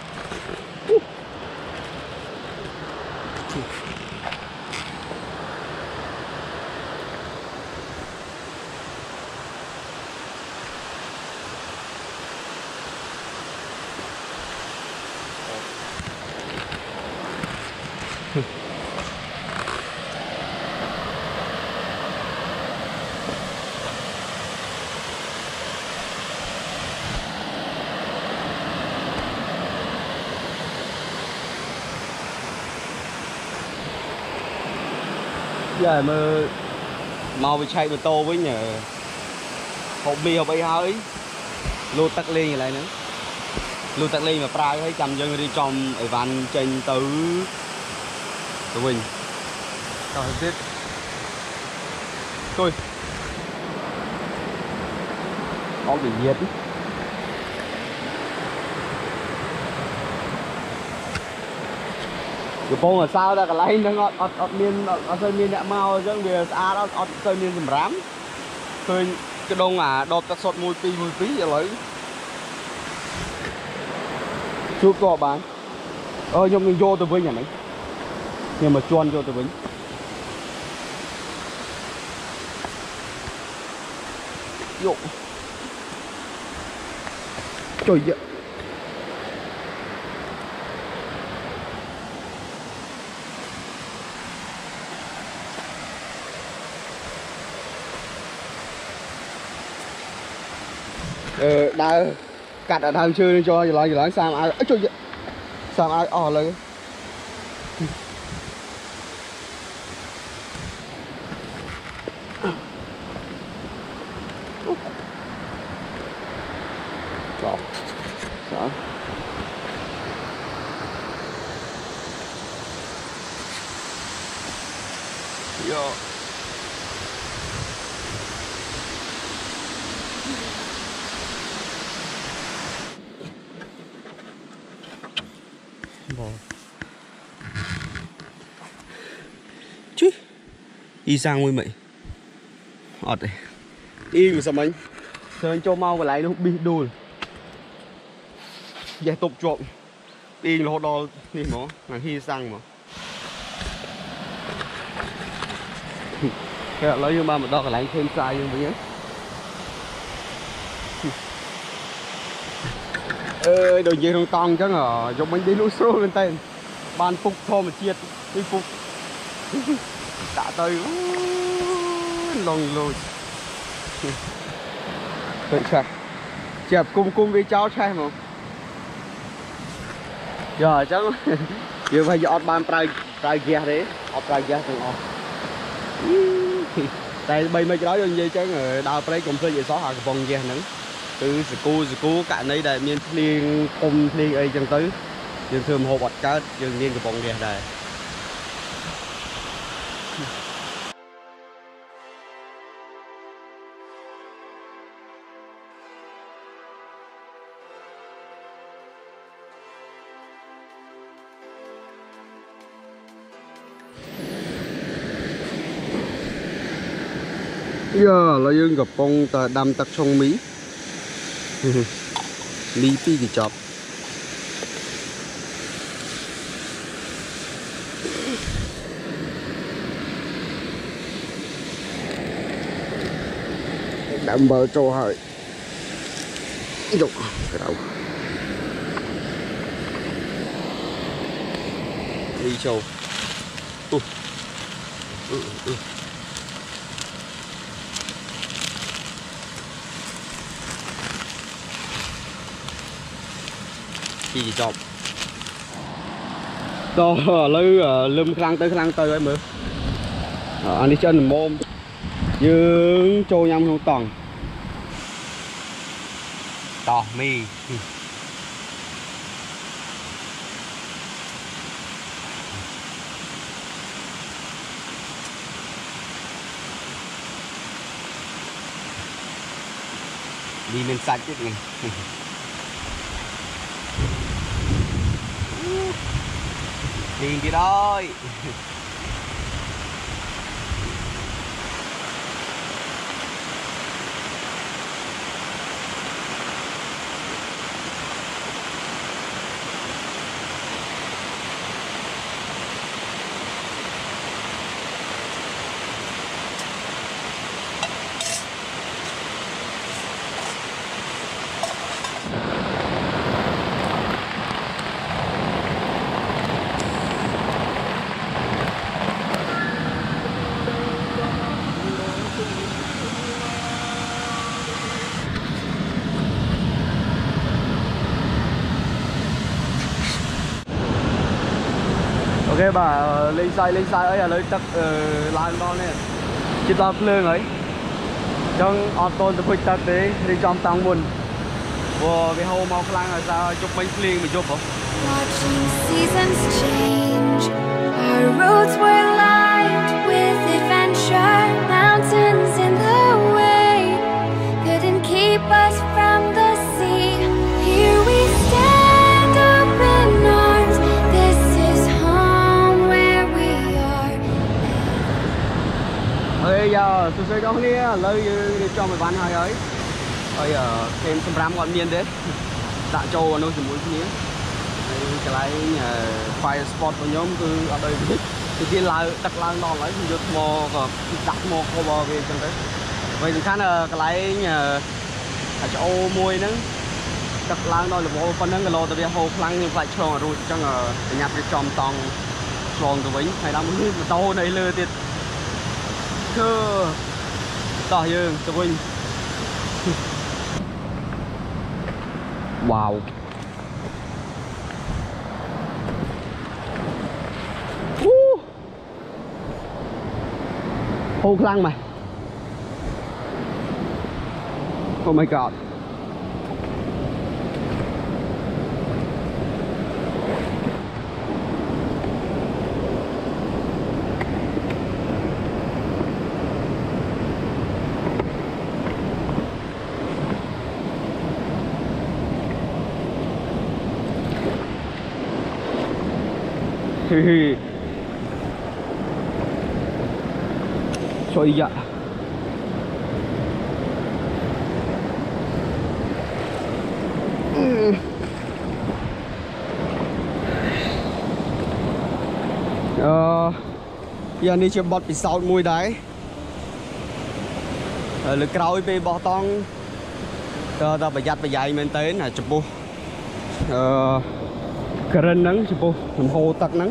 giờ mà mau bị chạy với tô với nhờ hộp bia hộp ấy hơi lô tắc lên như này nữa lô tắc lên mà prai thấy chăm dân đi trong ở van trên tứ tụi mình rồi tiếp tôi có bị nhiệt cái bông là sao ta cái lấy nó ọt miên sơn miên nhẹ mau chứ vì đó ọt sơn miên dùm rám thôi cái đông à đọt ta sọt mùi phí vậy lấy chưa có bán nhưng mình vô từ với nhà này nhưng mà chuan vô từ với vô trời ơi đau cắt ở thang chơi cho giờ làm ai cho sao ai lên đó đó yo chứ y sang với mày ọt đây y mà sao mình rồi cho mau và lại nó bị đùi giải tục trộm y là đo đi mà là khi sang mà cái lấy như ba mà đo cái lại thêm sai như vậy nhé ơi đồ gì không tòng chứ ngờ giống bánh đi lũ xô lên tên ban phục thô mà chiết đi phục tạ tới lòng lùi tự chạy chẹp cung với cháu trai mà giờ chắc giờ phải dọn ban prai ghé đấy ọt prai ghé từng ọt tại bây mấy cái đó như chứ người đào prai cũng chơi vậy xóa hàng vòng ghé nữa từ cô cả đây đây miền liên cùng liên ấy chẳng tới dương thường hồ bọt cá dương nhiên cái vòng ghé đây giờ là dương gặp bông ta đâm tắc trong mí mí pi cái chọc đâm bờ trâu hơi dục cái đầu đi trâu gì chọc to lum khăn tới ấy mưa anh đi chân mồm dương trâu nhâm không toàn to mi đi lên sạch chứ này điền đi thôi ok bà lên sai ấy là lấy tắc lan đó nè chỉ tập lương ấy trong ọt tôn từ phịch tắc đấy đi trong tăng buồn vô cái hô mau khăn là sao chụp bánh liền mình chụp không Watching seasons change, our roads were lined with adventure, mountains in the way couldn't keep us from the sea. Here we stand open arms, this is home where we are. Bây giờ tôi trong đi lấy đi cho mày bán hai ấy bây giờ thêm xâm ram ngọn miên đấy tạ châu ở nơi chỉ muốn như cái lái fire spot của nhóm cứ ở đây từ kia lại đặt lang đòn lấy thì mò đặt mò cô bò về trong đấy vậy thì khá là cái lái nhà ở châu môi nữa đặt lang đòn là bộ phân nâng cái lô từ bây hồ khăn như vậy cho rồi cho ngờ nhặt cái tròn tòng tròn từ vĩnh hay đang muốn tàu này lừa tiền cơ tỏ dương từ vinh Wow. Hô khăn mày. Oh my god. Trời ạ. Giờ này chưa bọt bị sâu mùi đấy. Lực cầu bị bỏ tông. Ta phải giặt phải dạy mình tới là chụp bu. Cái rên nắng chụp bu, mình hô tắc nắng.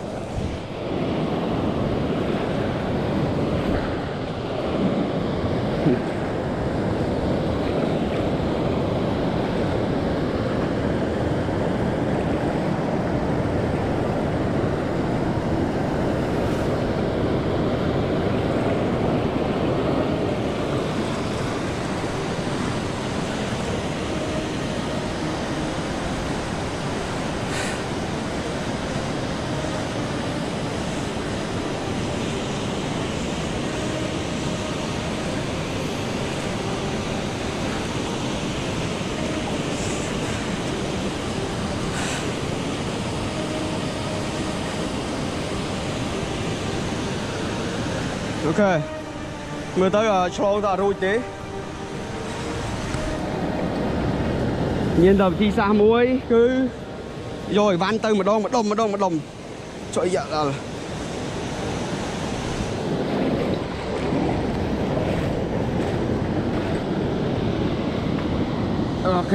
Ok, người tới cho ta rồi tí. Nhìn tập thi xa muối cứ rồi van tư một đồng. Trời dạ là ok.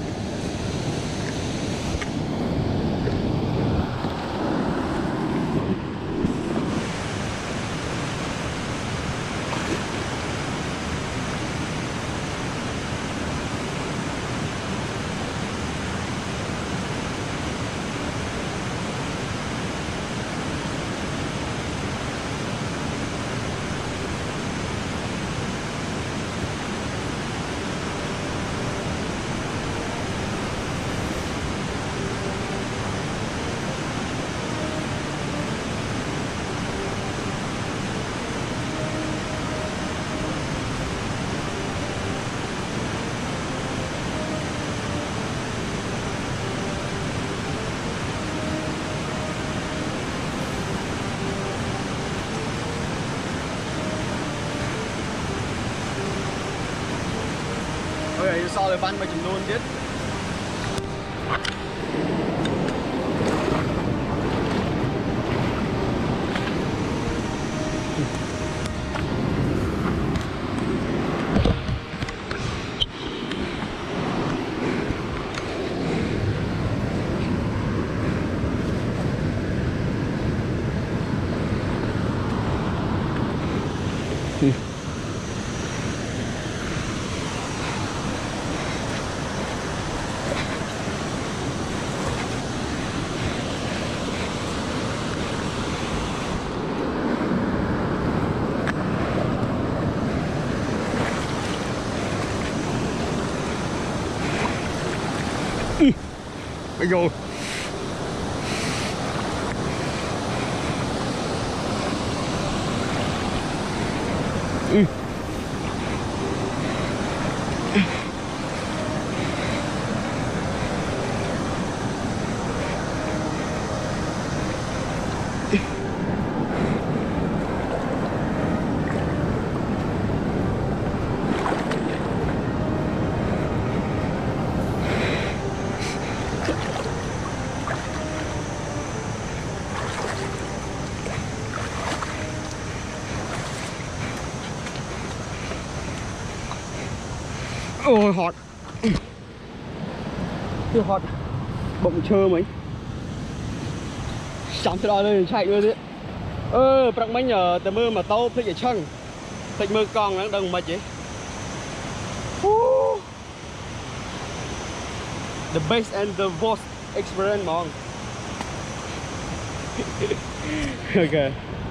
Ok, sau rồi bắn vào chừng luôn tiếp. Ây dồi. Ôi hot. Chưa hot. Bỗng chơ mấy. Chẳng thế đó lên chạy luôn đấy. Bạc mấy nhờ tờ mưa mà tao thích ở chân. Thích mưa con nó đừng mà chị. the best and the worst experience mong. Ok.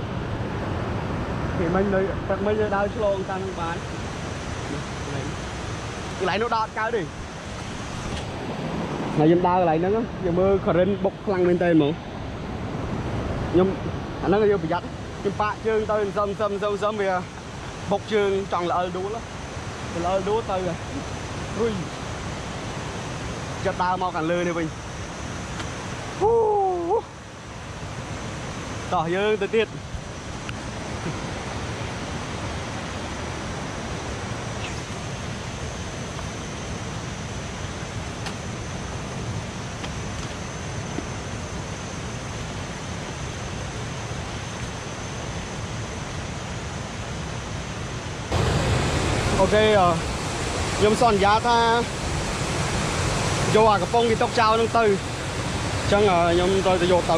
Thì mình nơi các mình đào cho lon tăng bán. Cái lại nó đọt cao đi. Này dân đào lại nó giờ mưa khởi lên bốc lăng lên tên mà. Nhưng anh nó vô bị giật. Nhưng bạn chương tôi sâm về bốc chương tròn là đú lắm. Là đú tôi rồi. Ui. Chặt đào mau càng lơ này mình. Tỏ dương tới tiết. Ok nhưng son giá tha vô à cái phong cái tóc trao nó từ chẳng nhưng tôi vô tới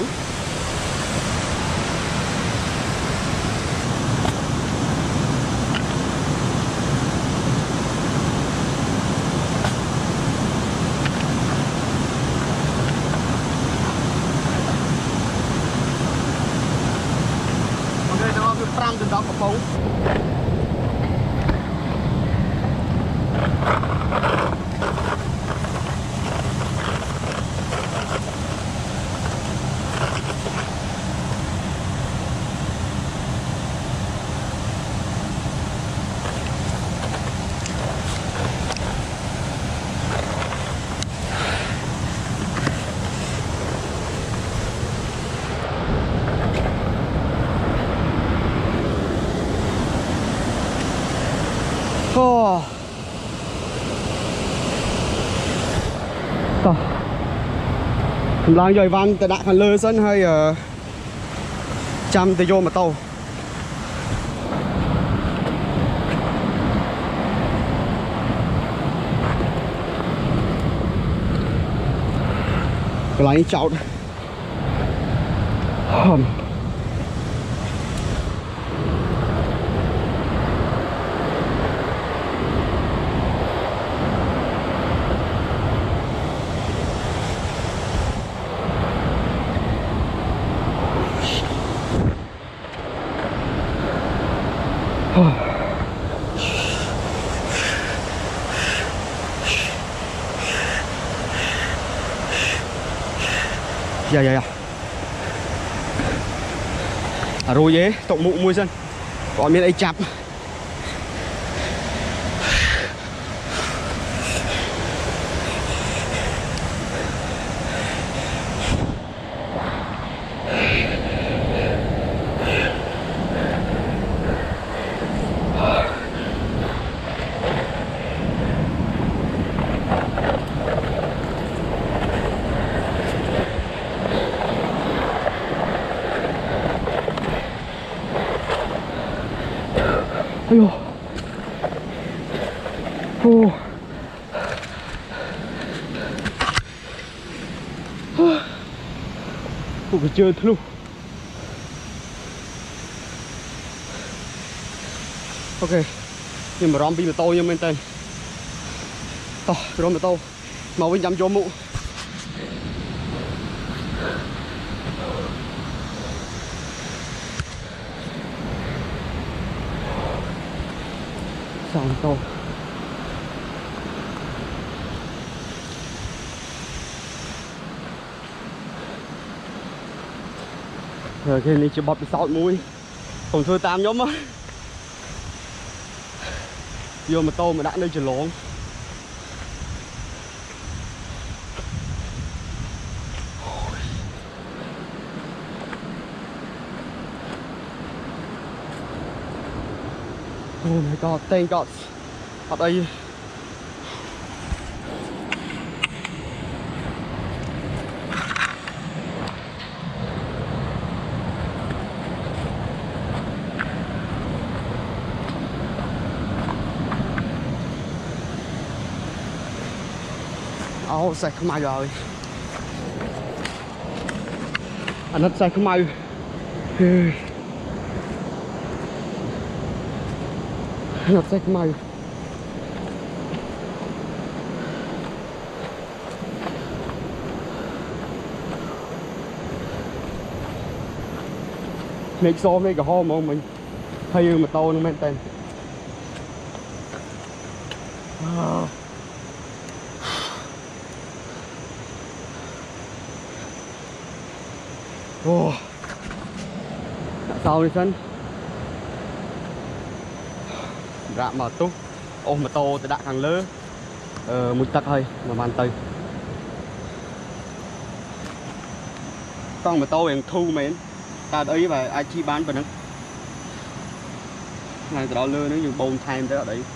ok nó cứ pram từ đó cái phong. Làm rồi văn tại đại phần lơ sân hay trăm tới vô mà tàu cái lái cháu dạ rồi dễ tổng mụ mùi dân còn bên đây chạp ôi dồi. Cái chơi luôn. Ok. Nhưng mà rompi mà to nhưng bên tên. To, rom mà to. Màu bên chấm cho mụ. Sàn to. Rồi cái này chỉ bọt bị sọt mũi. Còn thôi tam nhóm á. Vô mà tô mà đã nơi trở lộn. Oh my god, thank god. Ở đây xe không ai rồi. Anh hết xe không ai. Hết xe không ai. Này xôm đây cả hôm không mình hay mà to nó men tên sao đi sân rạ mà túc ôm mà to thì đã hàng lơ một tắc hơi mà man tây con mà to bằng thu mến ta đấy và ai chi bán vào nó này đó lơ nó như bồn time tới ở đấy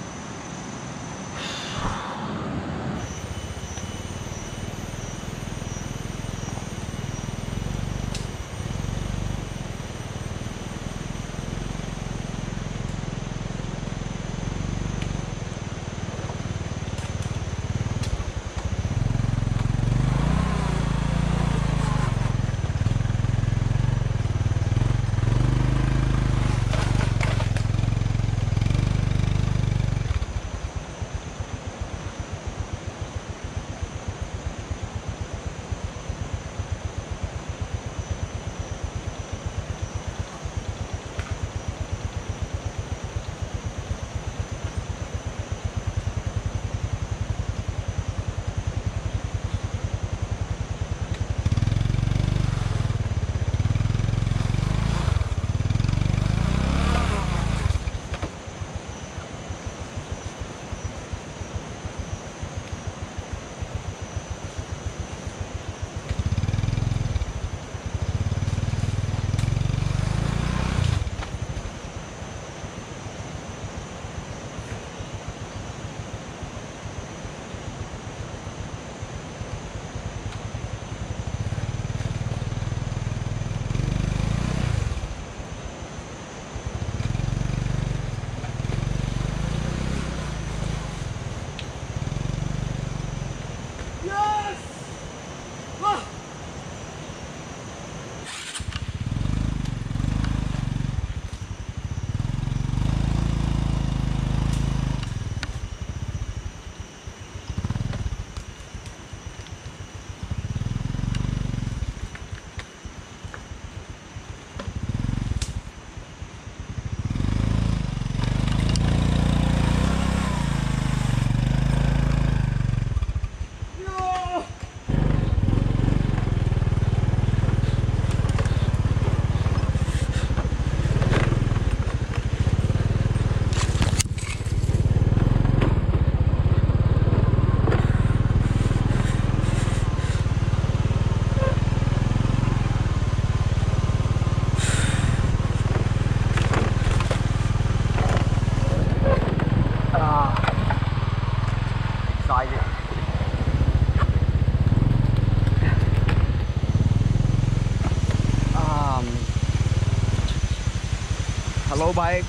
Hello bike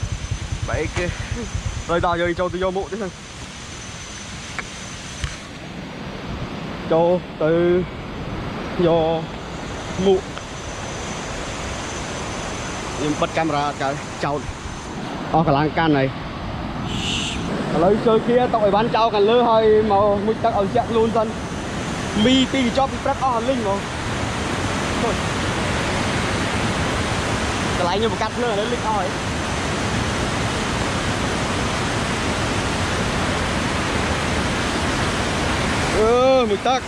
rồi tao giờ cho tôi vô mụ thế thôi cho từ vô mụ nhưng bật camera cái chào cả làng can này lấy chơi kia tao phải bán trao cả lơ hơi mà mình tao ở chạm luôn dân mi ti cho bị press on linh rồi thôi cái lại như một cắt lơ đấy linh oi mình tắc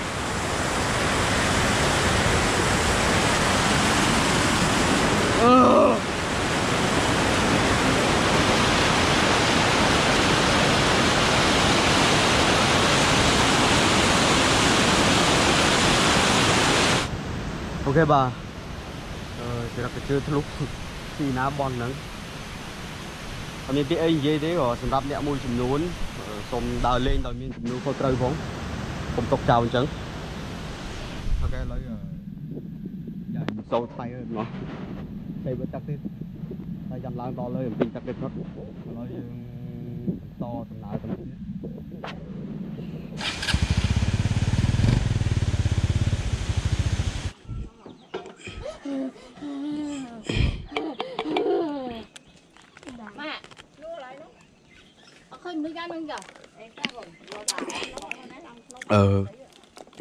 ok bà thì là cái chưa lúc thì ná bon nắng còn những cái ấy gì thế rồi sầm đạp nhẹ môi chùm nún xong đào lên đào miên chùm nún khôi trời vốn không tốc trào trắng ok lấy dài sâu tay nó tay với chắc thế tay dầm lang to lên mình chắc cái thoát nó to tầm nào tầm mẹ khơi mới ra nâng giờ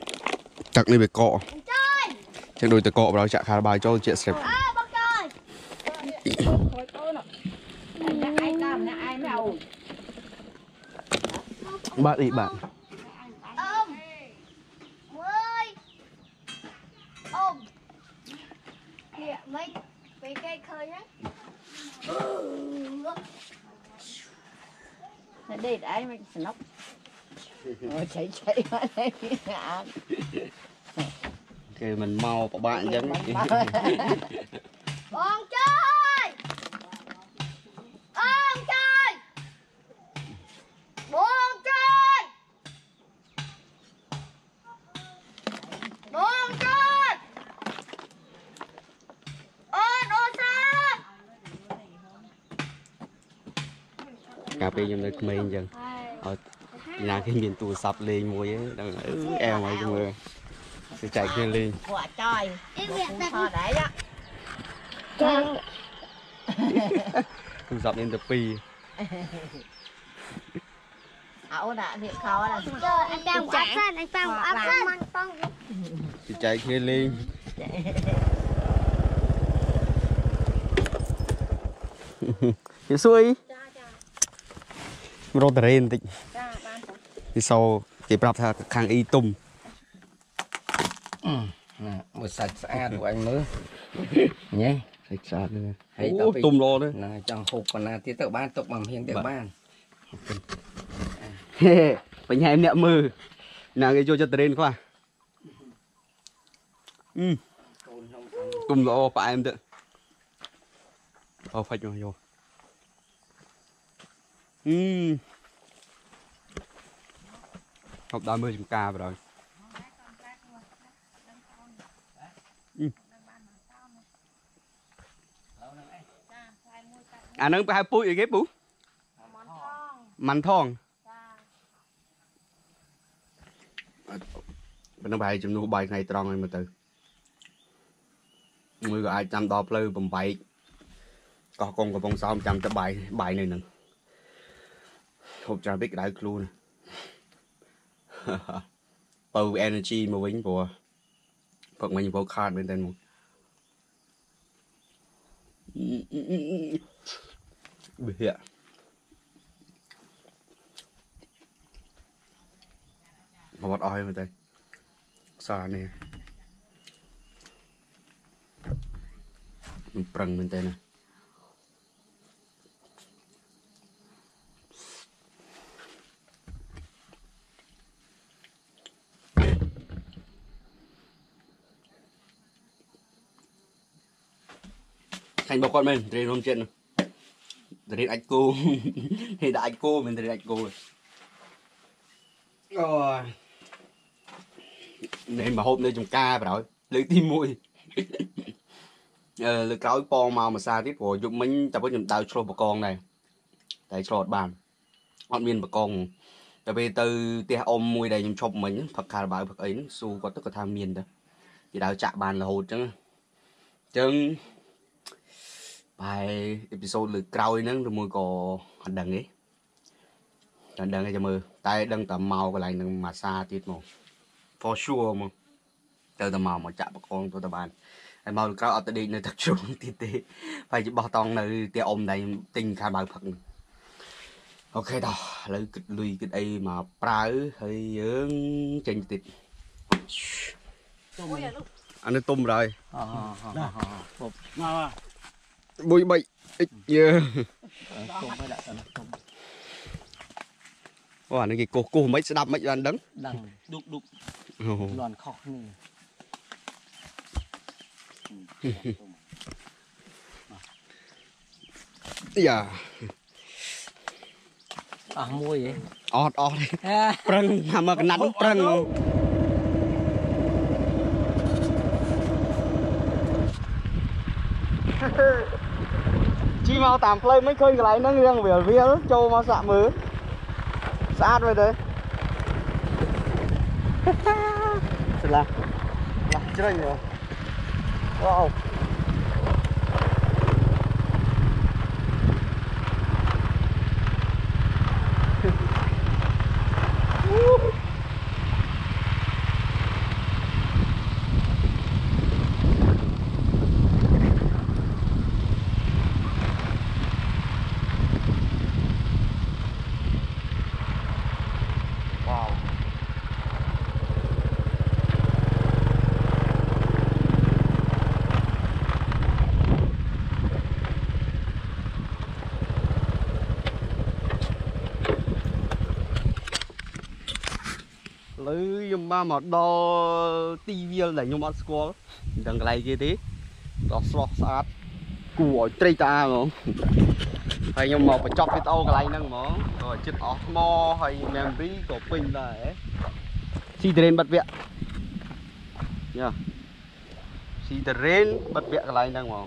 chắc đi về cọ chắc đôi từ cọ vào chả khá bài cho chuyện sẹp bạn đi bạn ôm ơi ôm kìa mấy cây khơi nhá đi đấy mình nóc chạy qua đây kì mình mau của bạn chứ con chơi con chơi con chơi con chơi ôn sao cà phê trong đây mình chẳng nhà cái miền tù sập lên mùi ấy đang em ấy trong người sẽ chạy kia lên quả trời kho đấy đó tù sập lên tập pi ảo đã việc khó là anh đang áp lên anh đang áp lên sẽ chạy kia lên cái xuôi rô tờ rên tịnh thì sau thì bạp thà khang y tùm một sạch xa của anh mới nhé sạch sạch nữa hãy tùm lô đấy là trong hộp còn là tí tự ban tục bằng hiên tự ban phải nhà em nẹo mơ nào cái cho tờ rên qua tùm lô phải em tự phải cho vô học 30 ca vào rồi nó có hai pui rồi ghép bú mặn thong nó bài chụp nó bài ngày tròn này mà từ người gọi trăm đo pleu bầm bậy có con của bông sao trăm tới bài này nè hộp trà biết đại luôn bầu energy mà vĩnh của phật mình vô card bên tên một bịa mà bắt oi bên đây xa này prang bên tên này thành bảo con mình thì hôm chuyện thì anh cô thì đã anh cô mình thì anh cô rồi để mà hôm nay trồng ca rồi lấy tim mũi lấy cáo po màu mà xa tiếp rồi dụng mình tập với những đào trộn bà con này tại trộn bàn họ miền bà con tại vì từ tia ôm mùi đây những chọc mình phật khả bảo phật ấy su có tất cả tham miền đó thì đào chạm bàn là hột chứ bài episode lượt cày nữa rồi mùi có hành đằng ấy hành đằng ấy cho mơ tay đằng tầm màu cái này đằng mà xa tiếp một for sure mà từ tầm màu mà chạm bà con tôi tầm bàn anh màu cao ở đây nơi thật sự tí tí phải chỉ bảo toàn nơi tia ôm này tình khai bảo phật ok đó lấy kịch lùi kịch ấy mà pra hơi dưỡng trên tịt anh ấy tung rồi bụi bậy wow này cái cô mấy sẽ đập mấy lần đắng đằng đục đục lòn khóc này dạ môi vậy ọt prăng mà cái nắn prăng chi mau tạm play mấy khơi cái này nó riêng về vía châu mau sạ mớ sát vậy đấy là chơi nhiều wow lấy mà đo tivi là nhung ăn squall đằng này kia tí đo sọt sát của tây ta không hay nhung một phải chọc cái tàu cái này nâng mỏ rồi chết óc mo hay memory của pin đấy si train bật vẹn nha si train bật vẹn cái này nâng mỏ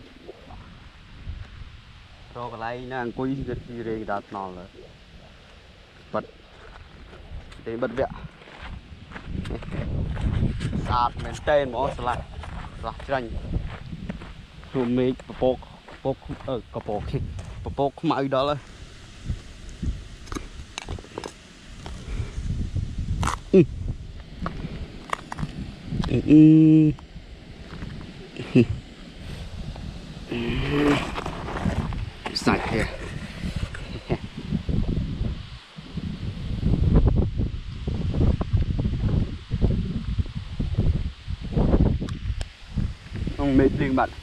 rồi cái này nâng quý si train đặt nó là bật để bật vẹn sạt men tên mỏ sạt sạt tranh hôm nay bọc cặp bọc mày đó là sạch kìa không mệt riêng bạn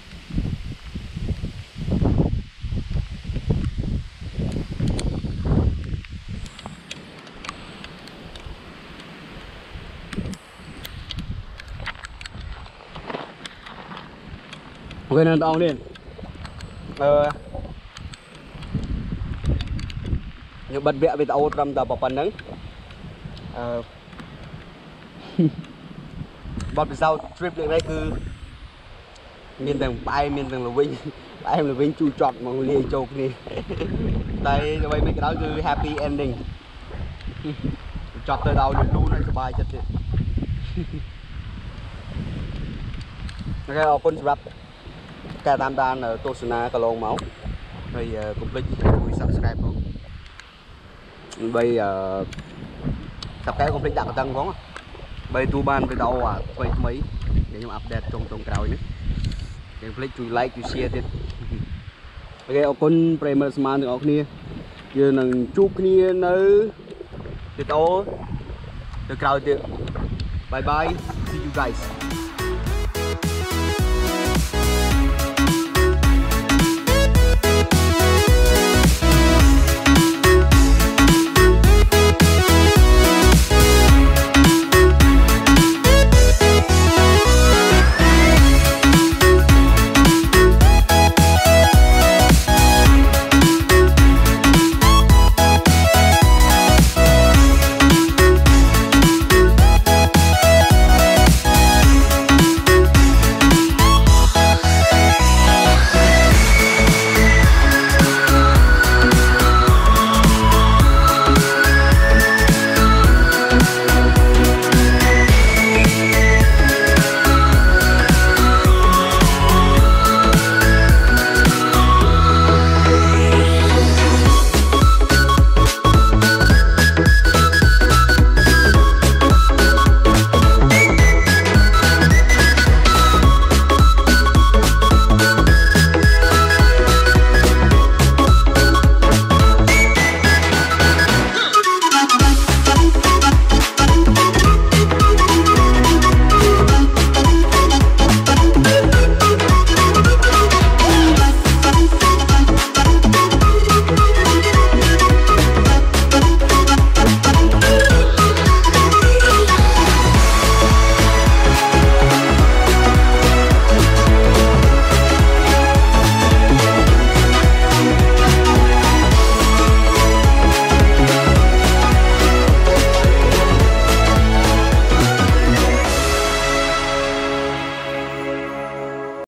ok nên đong lên như bật vẽ về tàu trầm tàu bọc nắng bọt sau trip lên đây cứ miền tầng bay miền tầng là vinh em là vinh chui trọt mà liền chụp đi đây rồi mấy cái đó cứ happy ending chọt tới đâu được luôn này sờ chất đi ok con sập cái tam đan ở Tosana cà lông máu rồi complete vui subscribe không bây giờ tập cái complete đặt tăng không bây tu ban với đâu à quay mấy để nhưng update trong cào nữa complete chui like chui shareទៀតok អរគុណប្រិយមិត្តស្មានទាំងអស់គ្នាយើងនឹងជួបគ្នានៅវីដេអូទៅក្រោយទៀត bye bye see you guys